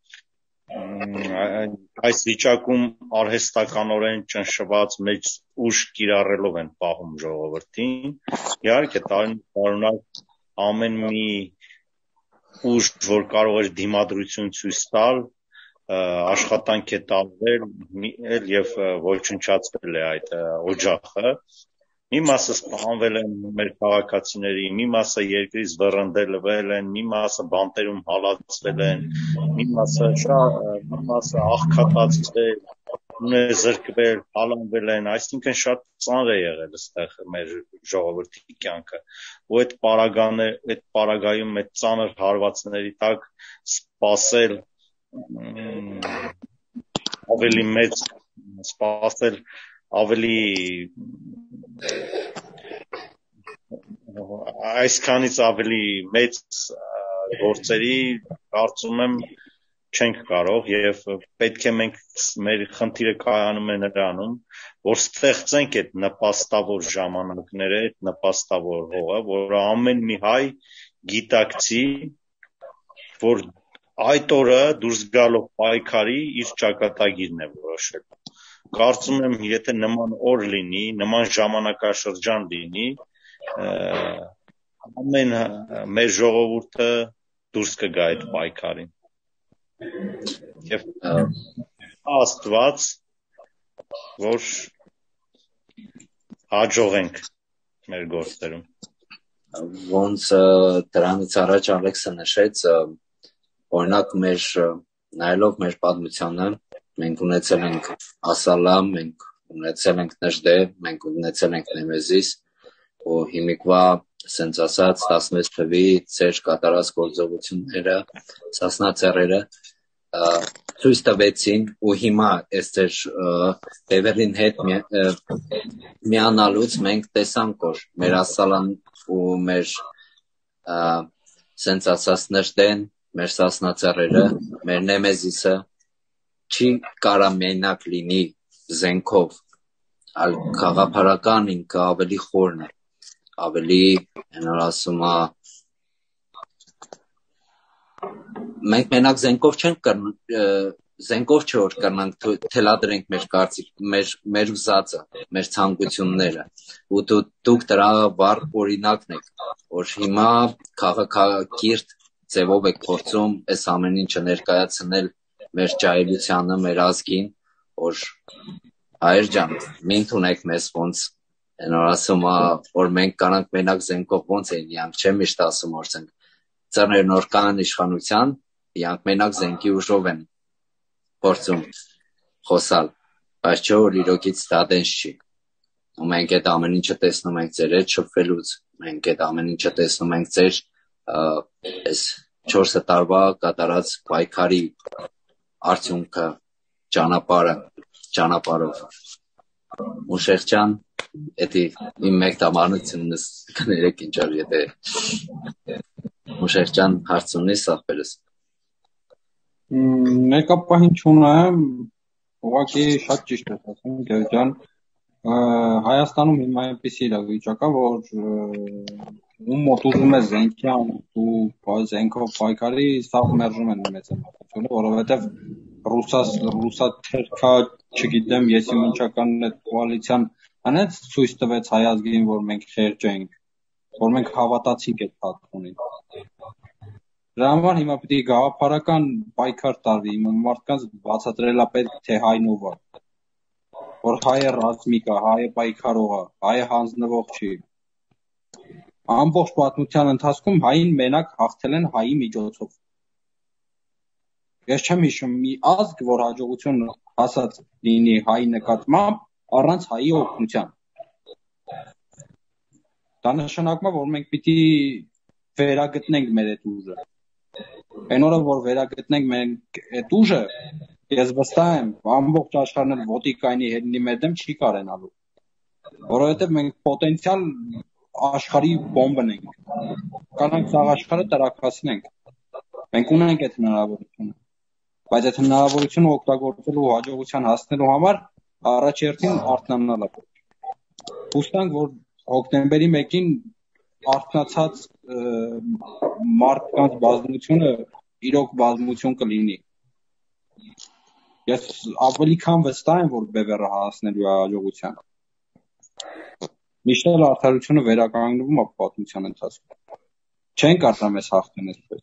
Այս վիճակում արհեստականորեն ճնշված մեծ ուժ կիրառելով են պահում ժողովրդին։ Իհարկե, տարօրինակ ամեն մի ուժ, որ կարող էր դիմադրություն ցույց տալ, աշխատանք է տարվել եւ ոչնչացվել է այդ օջախը։ Մի մասը սպանվել են մեր քաղաքացիների, մի մասը երկրից վռնդելվել են, մի մասը բանտերում հալածվել են, մի մասը աղքատացվել, զրկվել, հալանվել են, այսինքն շատ ծանր է եղել այստեղ մեր ժողովրդի կյանքը։ Ու այդ պարագայում այդ ծանր հարվածների տակ սպասել ավելի այսքանից ավելի մեծ գործերի կարծում եմ չենք կարող եւ պետք է մենք մեր խնդիրը կայանում է նրանում, որ ստեղծենք այդ նպաստավոր ժամանակները, այդ նպաստավոր հողը, որ ամեն մի հայ գիտակցի, որ այդ օրը դուրս գալով պայքարի իր ճակատագիրն է որոշել։ Կարծում եմ, եթե նման օր լինի, նման ժամանակաշրջան լինի, ամեն մեր ժողովուրդը դուրս կգա այդ պայքարին։ Եվ Աստված, որ հաջողենք մեր գործերում։ Ոնց դրանից առաջ Ալեքսը նշեց, օրինակ նայելով մեր պատմությանը, մենք ունեցել ենք Ասալա, մենք ունեցել ենք Նժդե, մենք ունեցել ենք Նեմեզիս, ու հիմիկվա սենց ասած 16 թվի ծեր կատարած գործողությունները, Սասնա ցույց տվեցին ու հիմա այս ծեր Բևերլին հետ միանալուց մենք տեսանք, որ մեր Ասալան ու մեր սենց ասած Նժդեն, մեր Սասնա մեր Նեմեզիսը չի կարա մենակ լինի զենքով, այլ խաղապարական ինքը ավելի խորն է, ավելի հենար ասում է, մենք մենակ զենքով չէ որ կրնանք թելադրենք մեր ուզածը, մեր ցանկությունները, ու դուք դրա վառ օրինակն եք, որ հիմա քաղաքակիրթ ձևով եք փորձում այս ամեն ինչը ներկայացնել մեր ջահելությանը, մեր ազգին, որ հայր ջան, մի ընդունեք մեզ ոնց, հենար ասում որ մենք կանանք մենակ զենքով ոնց էին, իրանք չեմ միշտ ասում, որ ծռներ նոր կան իշխանության, իրանք մենակ զենքի ուժով են փորձում խոսալ, բայց չէ որ իրոքից դա տենց չի։ Ու մենք այդ ամեն ինչը տեսնում ենք ձեր հետ շփվելուց, մենք այդ ամեն ինչը տեսնում ենք ձեր այս 4 տարվա կատարած պայքարի արդյունքը, ճանապարհով։ Մուշեղջան, էդի իմ մեկ տամանությունս կներեք ինչ որ եթե Մուշեղջան հարց ունի սախբերս։ Ներկապահին չունեմ, ուղղակի շատ ճիշտ է ասում Գև ջան, Հայաստանում հիմա այնպիսի իրավիճակ է, որ ում մոտ ուզում է զենքի անում ու զենքով պայքարի, սաղ մերժում են մեծամասնությունը, որովհետև ռուսաթերքա, չգիտեմ, եսի մինչական այդ կոալիցիան անեց ցույց տվեց հայ ազգին, որ մենք խեղճ ենք, որ մենք հավատացինք այդ պատմունին։ Դրա համար հիմա պետք է գաղափարական պայքար տարվի, մարդկանց բացատրելա պետք թե հայն ով է, որ հայը ռազմիկ է, հայը պայքարող է, հայը հանձնվող չի։ Ամբողջ պատմության ընթացքում հային մենակ հաղթել են հայի միջոցով։ Ես չեմ հիշում մի ազգ, որ հաջողություն հասած լինի հայի նկատմամբ առանց հայի օգնության։ Դա նշանակում է, որ մենք պիտի վերագտնենք մեր այդ ուժը։ Այն օրը, որ վերագտնենք մենք այդ ուժը, ես վստահ եմ, ամբողջ աշխարհն էլ ոտի կայնի հելնի մեր դեմ չի կարենալու։ Որովհետև մենք պոտենցիալ աշխարհի բոմբն ենք։ Կանանք ցաղ աշխարհը տրակացնենք։ Մենք ունենք այդ հնարավորությունը։ Բայց այդ հնարավորությունը օգտագործելու հաջողության հասնելու համար առաջերտին արթնանալ է։ Հուսանք, որ հոկտեմբերի 1-ին արթնացած մարդկանց բազմությունը իրոք բազմություն կլինի։ Ես ավելի քան վստահ եմ, որ բևեռը հասնելու է հաջողության։ Միշտ էլ արդարությունը վերականգնվում է պատմության ընթացքում։ Չեն կարող մեզ հաղթեն այսպես։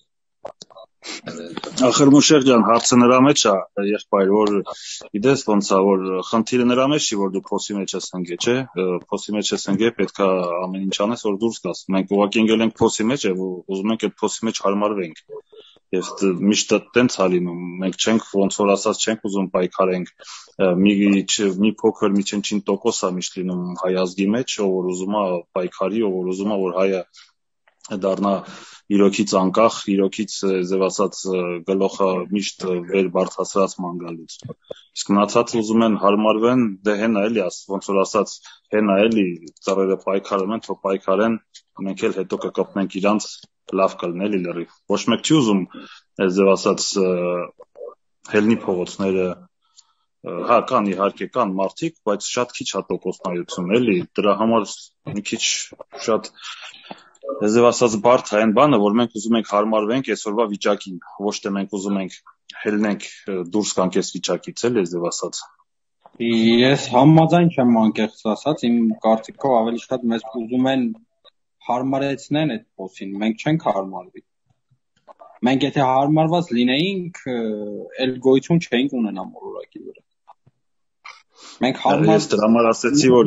Ախր Մուշեղ ջան, հարցը նրա մեջ է, եղբայր, որ գիտես ոնց է, որ խնդիրը նրա մեջ չի, որ դու փոսի մեջ ես ընկե, չէ՞։ Փոսի մեջ ես ընկե, պետքա ամեն ինչ անես, որ դուրս գաս։ Մենք ուղղակի ընկել ենք փոսի մեջ եւ ուզում ենք այդ փոսի մեջ հարմարվենք։ Եվ միշտ տենց է լինում, մենք չենք ոնց որ ասած չենք ուզում պայքարենք, մի փոքր միջին տոկոս է միշտ լինում հայ ազգի մեջ, ով որ ուզում է պայքարի, ով որ ուզում է որ հայը դառնա իրոքից անկախ, իրոքից ձև ասած գլոխը միշտ վեր բարձրացած ման գալուց։ Իսկ մնացածը ուզում են հարմարվեն, դե հենա էլի, ոնց որ ասած հենա էլի, ծառերը պայքարում են, թող պայքարեն, մենք էլ հետո կկպնենք իրանց լավ կլն էլի լրիվ։ Ոչ մեկ չի ուզում ձև ասած հելնի փողոցները, հա կան իհարկե կան մարդիկ, բայց շատ քիչ է տոկոսնայություն էլի, դրա համար մի քիչ շատ ձև ասած բարդ է այն բանը, որ մենք ուզում ենք հարմարվենք այսօրվա վիճակին, ոչ թե մենք ուզում ենք հելնենք դուրս գանք այս վիճակից էլի ձև ասած։ Ես համաձայն չեմ անկեղծ ասած, իմ կարծիքով ավելի շատ մեզ ուզում են հարմարեցնեն այդ փոսին, մենք չենք հարմարվի։ Մենք եթե հարմարված լինեինք, էլ գոյություն չէինք ունենա մոլորակի վրա։ Մենք հարմար Ես դրա համար ասեցի, որ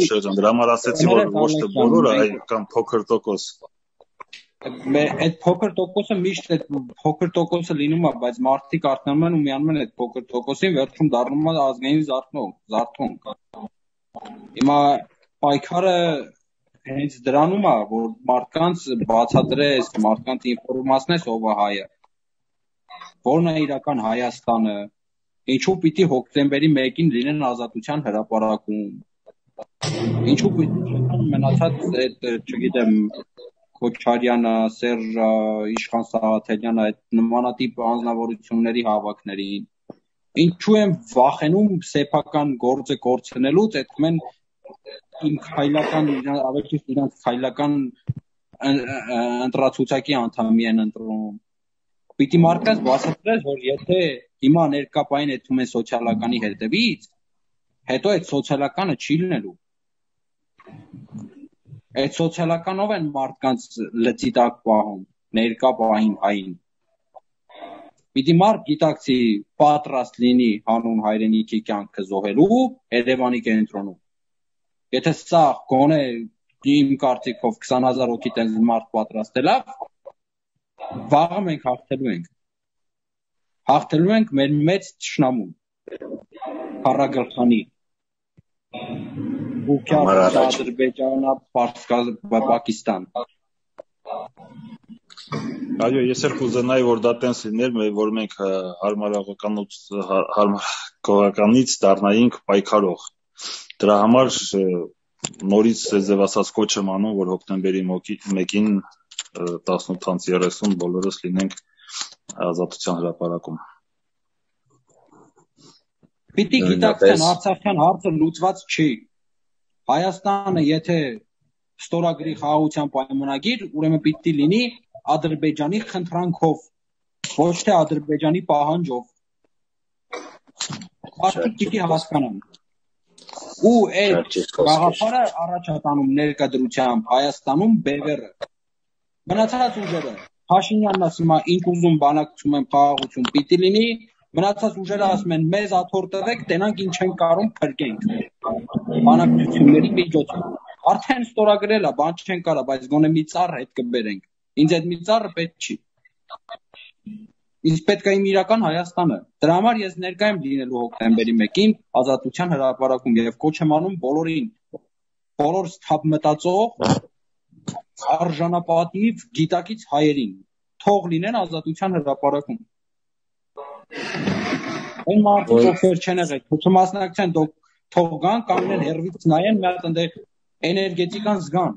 ոչ թե բոլորը, այլ կամ փոքր տոկոս։ Այդ փոքր տոկոսը միշտ այդ փոքր տոկոսը լինում է, բայց մարդիկ արթնանում են ու միանում են այդ փոքր տոկոսին, վերջում դառնում է ազգային զարթոնք։ Հիմա պայքարը հենց դրանում է, որ մարդկանց բացատրես, մարդկանց ինֆորմացնես ով է հայը, որն է իրական Հայաստանը, ինչու պիտի հոկտեմբերի 1-ին լինեն ազատության հրապարակում, ինչու պիտի մնացած այդ, չգիտեմ, Քոչարյանը, Սերժը, Իշխան Սաղաթելյանը այդ նմանատիպ անձնավորությունների հավաքներին, ինչու են վախենում սեփական գործը կորցնելուց, այդ մեն իմ քայլական, ավելի իրանց քայլական ընտրացուցակի անդամի են ընտրում։ Պիտի մարդկանց բացատրես, որ եթե հիմա ներկապային եթում են սոցիալականի հետևից, հետո այդ սոցիալականը չի լինելու։ Այդ սոցիալականով են մարդկանց լծի տակ պահում, ներկա պահին հային։ Պիտի մարդ գիտակցի պատրաստ լինի հանուն հայրենիքի կյանքը զոհելու Երևանի կենտրոնում։ Եթե սա գոնե իմ կարծիքով 20,000 հոգի տենց մարդ պատրաստելավ, վաղը մենք հաղթելու ենք։ Հաղթելու ենք մեր մեծ թշնամուն, Փառագլխանի, Ադրբեջան, Պակիստան։ Այո, ես էլ կուզենայի, որ դա տենց լիներ, որ մենք հարմարողականից դառնայինք պայքարող։ Դրա համար նորից ձև ասած կոչ եմ անում, որ հոկտեմբերի 1-ին 18:30 բոլորս լինենք ազատության հրապարակում։ Պիտի գիտակցեն Արցախյան հարցը լուծված չի։ Հայաստանը եթե ստորագրի խաղաղության պայմանագիր, ուրեմն պիտի լինի Ադրբեջանի խնդրանքով, ոչ թե Ադրբեջանի պահանջով։ Արդյոք պիտի հասկանան։ Ու այդ գաղափարը առաջ է տանում ներկայդրությամբ Հայաստանում բևեռը։ Մնացած ուժերը Փաշինյանն ասում է ինք ուզում բանակցում են խաղաղություն պիտի լինի, մնացած ուժերը ասում են մեզ աթոռ տվեք, տենանք ինչ են կարող փրկենք բանակցությունների միջոցով։ Արդեն ստորագրել է, բան չեն կարա, բայց գոնե մի ծառ հետ կբերենք։ Ինձ այդ մի ծառը պետք չի։ Ինձ պետք է իմ իրական Հայաստանը։ Դրա համար ես ներկայ եմ լինելու հոկտեմբերի 1-ին Ազատության հրապարակում եւ կոչ եմ անում բոլորին, բոլոր սթափմտածող, արժանապատիվ, գիտակից հայերին, թող լինեն Ազատության հրապարակում։ Այն մարդիկ ովքեր չեն եղել, թող մասնակցեն, թող գան, կանգնեն հեռվից նայեն, մի հատ այնտեղ էներգետիկան զգան։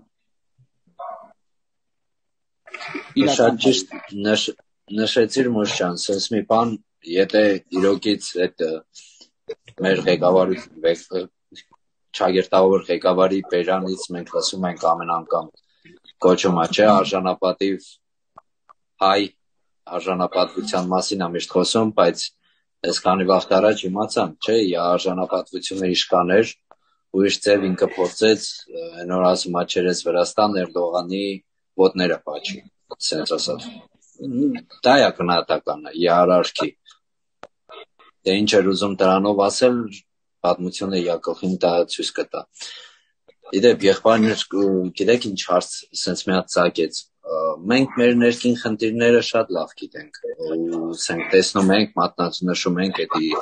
Շատ ճիշտ նշեցիր Մոշյան, սենց մի բան, եթե իրոքից այդ մեր ղեկավարի չագերտավոր ղեկավարի բերանից մենք լսում ենք ամեն անգամ կոչումը, չէ, արժանապատիվ հայ արժանապատվության մասին ամիշտ խոսում, բայց այս քանի վաղ առաջ իմացան, չէ, արժանապատվությունը իշխաներ, ուրիշ ձև ինքը փորձեց նոր ասում աչերես Վրաստան Էրդողանի ոտները պաչի, սենց ասած։ Դա է գնահատականը, իարարքի։ Դե ինչ էր ուզում դրանով ասել, պատմությունը յակողին դա ցույց կտա։ Իդեպ եղբայրներ, գիտեք ինչ հարց սենց մի հատ ծագեց։ Մենք մեր ներքին խնդիրները շատ լավ գիտենք, ու սենք տեսնում ենք, մատնացնշում ենք էդի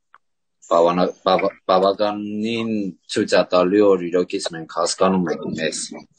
բավականին ցույց է տալի, որ իրոքից մենք հասկանում ենք մեզ։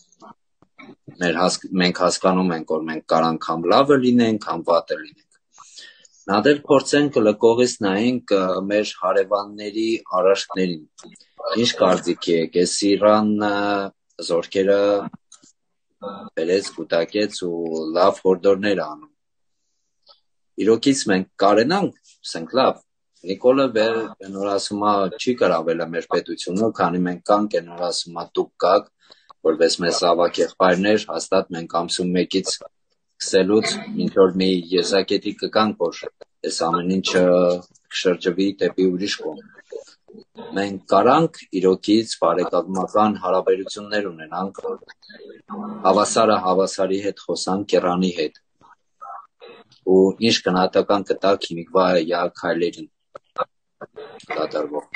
Մենք հասկանում ենք, որ մենք կարանք համ լավը լինենք, համ վատը լինենք։ Նադեր փորձենք լկողից նայենք մեր հարևանների արարքներին։ Ինչ կարծիքի եք, այս Իրան զորքերը բերեց, կուտակեց ու լավ հորդորներ անում։ Իրոքից մենք կարենանք, ասենք լավ, Նիկոլը նոր ասումա չի կրավել է մեր պետությունը, քանի մենք կանք է նոր ասումա դուք կաք, որպես մեզ ավակ եղբայրներ, հաստատ մենք ամսում մեկից սկսելուց ինչ որ մի եզակետի կգանք, որ այս ամեն ինչը կշրջվի դեպի ուրիշ կողմ։ Մենք կարանք իրոքից բարեկամական հարաբերություններ ունենանք, հավասարը հավասարի հետ խոսանք Իրանի հետ։ Ու ինչ գնահատական կտակ հիմիկվա քայլերին կատարվող։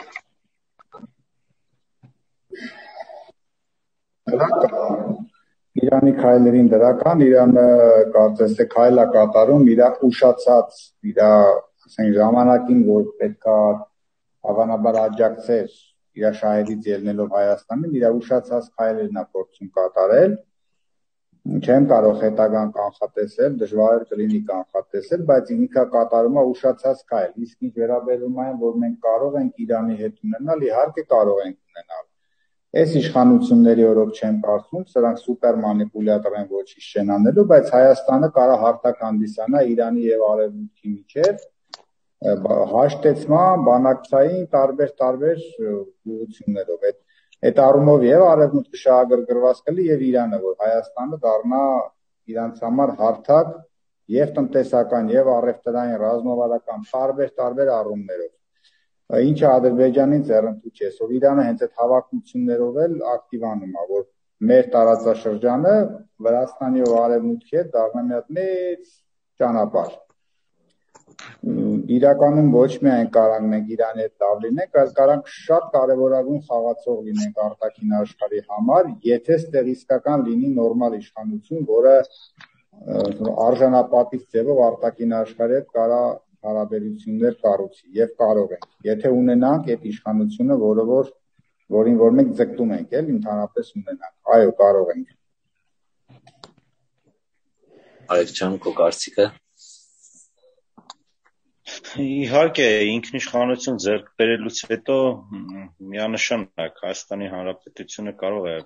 Իրանի քայլերին դրական, Իրանը կարծես թե քայլ է կատարում իր ուշացած, իր ասենք ժամանակին, որ պետքա հավանաբար աջակցեր իր շահերից ելնելով Հայաստանին, իր ուշացած քայլերն է փորձում կատարել։ Չեմ կարող հետագան կանխատեսել, դժվար կլինի կանխատեսել, բայց ինքը կատարում է ուշացած քայլ։ Իսկ ինչ վերաբերում է, որ մենք կարող ենք Իրանի հետ ունենալ, իհարկե կարող ենք ունենալ։ Այս իշխանությունների օրոք չեմ կարծում, սրանք սուպեր մանիպուլյատոր են ոչինչ չեն անելու, բայց Հայաստանը կարող հարթակ հանդիսանա Իրանի եւ Արևմուտքի միջեւ հաշտեցման, բանակցային տարբեր ուղղություններով։ Այդ առումով եւ Արևմուտքը շահագրգռված կլի եւ Իրանը, որ Հայաստանը դառնա իրանց համար հարթակ եւ տնտեսական եւ առևտրային ռազմավարական տարբեր առումներով։ Ինչը Ադրբեջանին ձեռնտու չէ, որ Իրանը հենց այդ հավակնություններով էլ ակտիվանում է, որ մեր տարածաշրջանը Վրաստանի ու Արևմուտքի հետ դառնա մի հատ մեծ ճանապարհ։ Իրականում ոչ միայն կարանք մենք Իրանի հետ լավ լինենք, այլ կարանք շատ կարևորագույն խաղացող լինենք արտաքին աշխարհի համար, եթե ստեղ իսկական լինի նորմալ իշխանություն, որը արժանապատիվ ձևով արտաքին աշխարհի հետ կարա հարաբերություններ կառուցի եւ կարող ենք, եթե ունենանք այդ իշխանությունը, որին որ մենք ձգտում ենք, էլ ընդհանրապես ունենանք, այո, կարող ենք։ Արեգ քո կարծիքը։ Իհարկե, ինքնիշխանություն ձեռք բերելուց հետո միանշանակ Հայաստանի Հանրապետությունը կարող է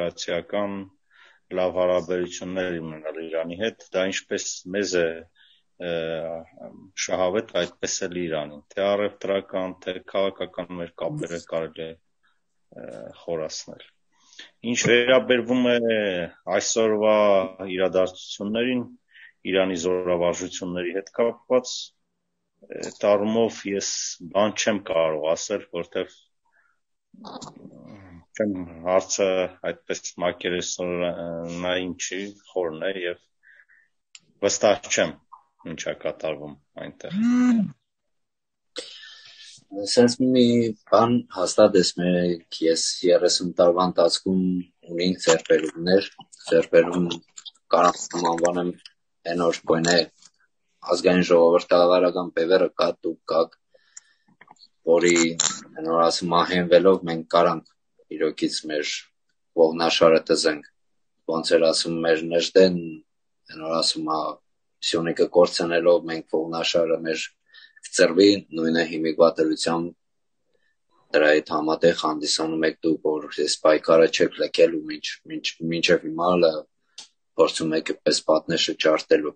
բարիդրացիական լավ հարաբերություններ ունենալ Իրանի հետ, դա ինչպես մեզ է շահավետ այդպես էլ Իրանին, թե առևտրական, թե քաղաքական մեր կապերը կարելի է խորացնել։ Ինչ վերաբերվում է այսօրվա իրադարձություններին, Իրանի զորավարժությունների հետ կապված, տարումով ես բան չեմ կարող ասել, որտեվ չեմ հարցը այդպես մակերեսորնային չի, խորն է եւ վստահ չեմ ինչա կատարվում այնտեղ։ Սենց մի բան հաստատ ես մենք ես 30 տարվա ընթացքում ունենք ձեռբերում կարամ անվանեմ այն որ կոյնե ազգային ժողովրդավարական բևերը կակ որի նոր ասումահենվելով մենք կարանք իրոքից մեր ողնաշարը տզենք ոնց էր ասում մեր նժդեն նոր ասում սյունիկը կորցնելով մենք ողնաշարը մեր ծրվի նույնը հիմիկվատելությամբ դրա հետ համատեղ հանդիսանում եք դուք որ ես պայքարը չեք լքել ու մինչև հիմա փորձում եք պես պատնեշը ջարդելու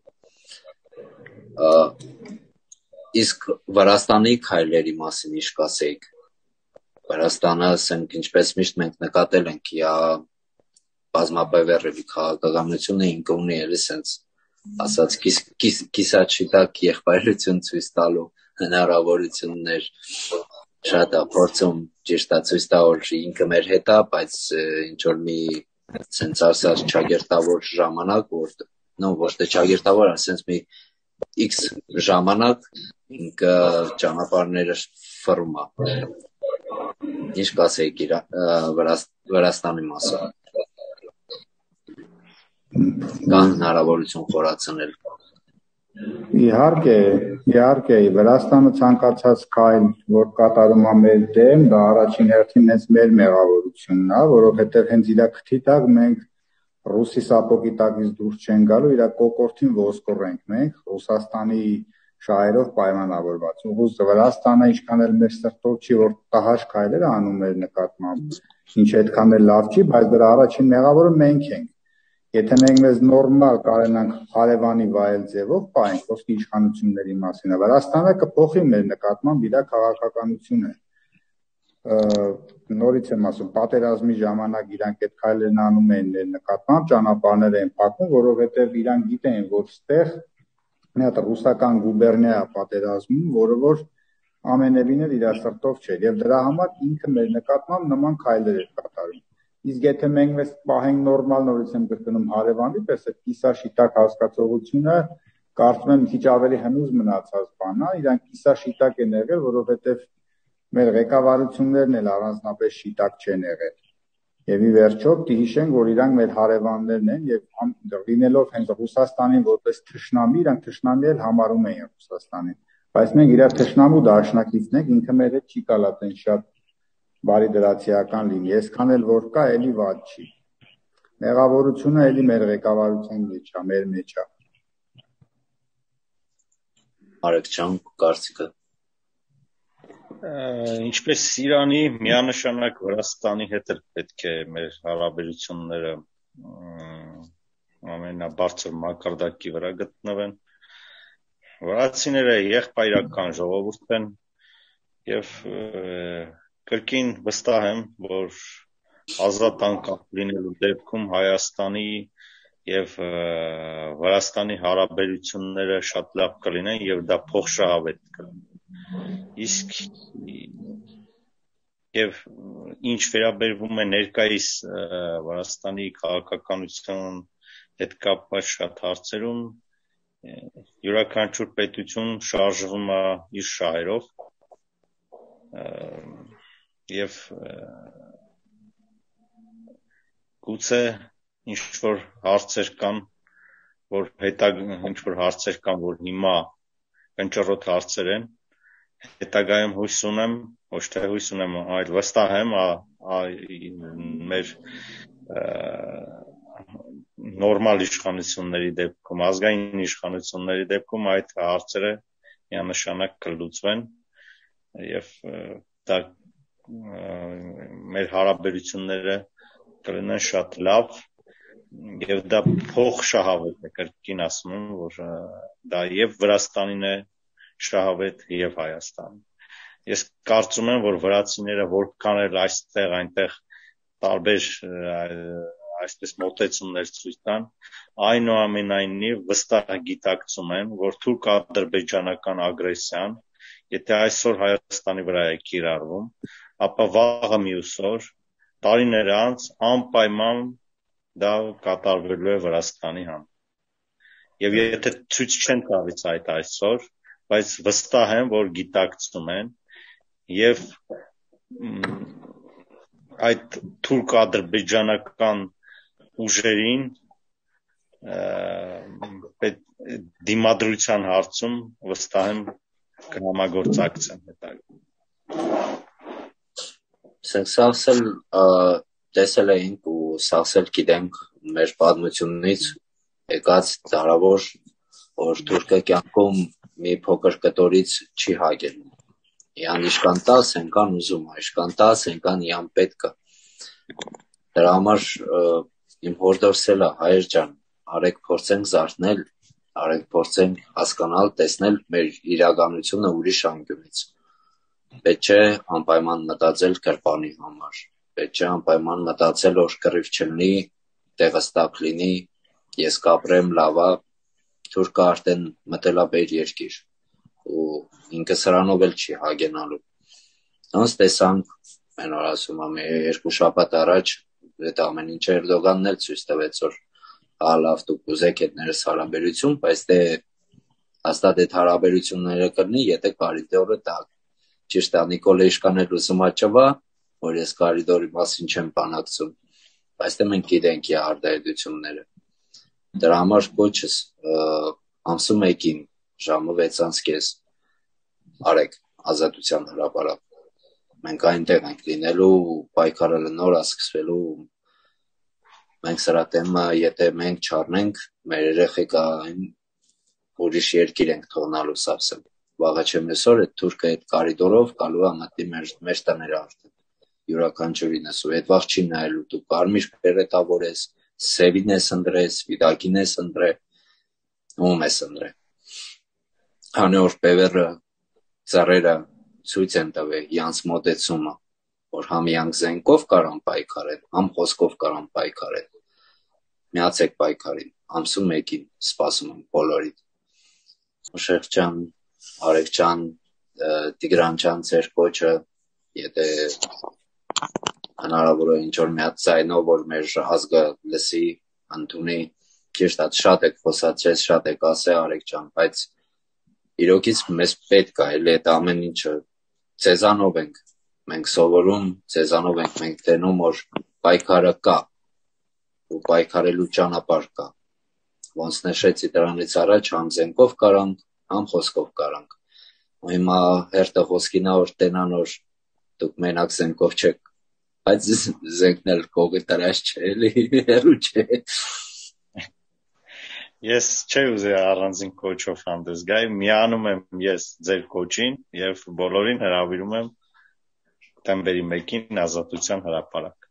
իսկ Վրաստանի քայլերի մասին ինչ կասեիք Վրաստանը ասենք ինչպես միշտ մենք նկատել ենք բազմաբևեռելի քաղաքականությունը ինքը ունի էլի սենց ասած կիսաչիտակ եղբայրություն ցույց տալու հնարավորություններ շատ փորձում ճիշտ է ցույց տա որ ինքը մեր հետ է բայց ինչ որ մի սենց ասած ճագերտավոր ժամանակ որ ոչ թե ճագերտավոր ասենց մի X ժամանակ ինքը ճանապարհները ֆռում է ինչ կասեիք Վրաստանի մասին կան հնարավորություն խորացնել Իհարկե Վրաստանը ցանկացած քայլ որ կատարում է մեր դեմ դա առաջին հերթին հենց մեր մեղավորությունն է որովհետև հենց իր քթի տակ մենք ռուսի սապոգի տակից դուրս չեն գալու իր կոկորտին ոսկորենք մենք Ռուսաստանի շահերով պայմանավորված ուղղուց Վրաստանը ինչքան էլ մեր սրտով չի որ տհաճ քայլեր անում մեր նկատմամբ ինչ այդքան էլ լավ չի բայց դրա առաջին մեղավորը մենք ենք Եթե մենք մեզ նորմալ կարենանք հարևանի վայել ձևով պայենք ոսկի իշխանությունների մասին, Վրաստանը կփոխի մեր նկատմամբ իր քաղաքականությունը։ Նորից եմ ասում, պատերազմի ժամանակ իրանք այդ քայլերն անում էին մեր նկատմամբ, ճանապարհներ են փակում, որովհետև իրանք գիտեն, որ ստեղ մի հատ ռուսական գուբերնիա է պատերազմում, որը որ ամենևին էլ իր սրտով չէր, եւ դրա համար ինքը մեր նկատմամբ նման քայլեր էր կատարում։ Իսկ եթե մենք մեզ պահենք նորմալ նորից եմ կրկնում հարևանի պես այդ կիսաշիտակ հասկացողությունը կարծում եմ քիչ ավելի հնուզ մնացած բան է, իրանք կիսաշիտակ են եղել, որովհետև մեր ղեկավարություններն էլ առանձնապես շիտակ չեն եղել։ Եվ ի վերջո դիհիշենք, որ իրանք մեր հարևաններն են եւ լինելով հենց Ռուսաստանին որպես թշնամի, իրանք թշնամի էլ համարում են Ռուսաստանին։ Բայց մենք իր թշնամու դաշնակիցն ենք, ինքը մեր հետ չի կալած այն շատ բարի դրացիական լինի, այսքան էլ որ կա, էլի վատ չի։ Մեղավորությունը էլի մեր ղեկավարության մեջ է, մեր մեջ է։ Արեգ ջան, կարծիքը։ Ինչպես Իրանի միանշանակ Վրաստանի հետ էլ պետք է մեր հարաբերությունները ամենաբարձր մակարդակի վրա գտնվեն։ Վրացիները եղբայրական ժողովուրդ են եւ Կրկին վստահ եմ, որ ազատ անկախ լինելու դեպքում Հայաստանի եւ Վրաստանի հարաբերությունները շատ լավ կլինեն եւ դա փոխշահավետ կլինի։ Իսկ եւ ինչ վերաբերվում է ներկայիս Վրաստանի քաղաքականության հետ կապված շատ հարցերում, յուրաքանչյուր պետություն շարժվում է իր շահերով եւ գուցե ինչ-որ հարցեր կան, որ ինչ-որ հարցեր կան, որ հիմա ընճռոտ հարցեր են, հետագայում հույս ունեմ, ոչ թե հույս ունեմ, այլ վստահ եմ, մեր նորմալ իշխանությունների դեպքում, ազգային իշխանությունների դեպքում այդ հարցերը միանշանակ կլուծվեն եւ դա մեր հարաբերությունները կլինեն շատ լավ եւ դա փող շահավետ է, կրկին ասում եմ, որ դա եւ Վրաստանին է շահավետ եւ Հայաստանին։ Ես կարծում եմ, որ վրացիները որքան էլ այստեղ այնտեղ տարբեր այսպես մոտեցումներ ցույց տան, այնուամենայնիվ վստահ գիտակցում են, որ թուրք-ադրբեջանական ագրեսիան, եթե այսօր Հայաստանի վրա է կիրառվում, ապա վաղը մյուս օր տարիներ անց անպայման դա կատարվելու է Վրաստանի համ։ Եվ եթե ցույց չեն տալիս այդ այսօր, բայց վստահ եմ, որ գիտակցում են եւ այդ թուրք-ադրբեջանական ուժերին դիմադրության հարցում վստահ եմ կհամագործակցեն հետագայում։ Սաղսել տեսել էինք ու սաղսել գիտենք մեր պատմությունից եկած դարավոր, որ թուրքը կյանքում մի փոքր կտորից չի հագել։ Յան իշկան տաս, ենքան ուզում, իշկան տաս, ենքան յան պետք է։ Դրա համար իմ հորդորսել է հայր ջան, արեք փորձենք զարթնել, արեք փորձենք հասկանալ, տեսնել մեր իրականությունը ուրիշ անկյունից։ Պետք չէ անպայման մտածել կրպանի համար, պետք չէ անպայման մտածել, որ կռիվ չլինի, տեղը ստապ լինի, ես կապրեմ լավա, թուրքը արդեն մտել է մեր երկիր ու ինքը սրանով էլ չի հագենալու։ Ոնց տեսանք, մեն որ ասում եմ, 2 շաբաթ առաջ այդ ամեն ինչ Էրդողանն էլ ցույց տվեց, որ լավ դուք ուզեք այդներս հարաբերություն, բայց դե հաստատ այդ հարաբերությունները կլինի, եթե կարիդորը տակ։ Ճիշտ է, Նիկոլը իշքան էլ ուսումա չվա, որ ես կարիդորի մասին չեմ բանակցում, բայց դե մենք գիտենք արտահայտությունները։ Դրա համար կոչս ամսու 1-ին ժամը 6:30 արեք ազատության հրապարակ։ Մենք այնտեղ ենք լինելու, պայքարը նոր է սկսվելու։ Մենք սրա թեմա, եթե մենք չառնենք, մեր երեխեքային ուրիշ երկիր ենք թողնալու սարսել։ Վաղը չեմ այսօր այդ թուրքը այդ կարիդորով գալու է մտնի մեր տները արդեն։ Յուրաքանչյուրինս ու այդ վաղ չի նայելու, դու կարմիր բերետավորես, սևին ես ընտրես, վիդակին ես ընտրե, ում ես ընտրե։ Հանի որ բևերը, ծառերը ցույց են տվել յանց մոտեցումը, որ համ յանք զենքով կարան պայքարել, համ խոսքով կարան պայքարել։ Միացեք պայքարին, ամսու 1-ին սպասում եմ բոլորիդ։ Ուշեղ ջան, Արեգ ջան, Տիգրան ջան, ձեր կոչը, եթե հնարավոր է ինչ-որ մի հատ ձայնով, որ մեր ազգը լսի, ընդունի, ճիշտ է, շատ եք խոսացրես, շատ եք ասել Արեգ ջան, բայց իրոքից մեզ պետք է էլի այդ ամեն ինչը ձեզանով ենք, մենք սովորում, ձեզանով ենք մենք տենում, որ պայքարը կա ու պայքարելու ճանապարհ կա։ Ոնց նշեցի դրանից առաջ համ զենքով կարանք, համ խոսքով կարանք։ Ու հիմա հերթը խոսքին ա որ տենան որ դուք մենակ զենքով չեք, բայց զենքն էլ կողի տրաշ չէ, էլի հեռու չէ։ Ես չէի ուզի առանձին կոչով հանդես գայի, միանում եմ ես ձեր կոչին եւ բոլորին հրավիրում եմ դեկտեմբերի 1-ին ազատության հրապարակ։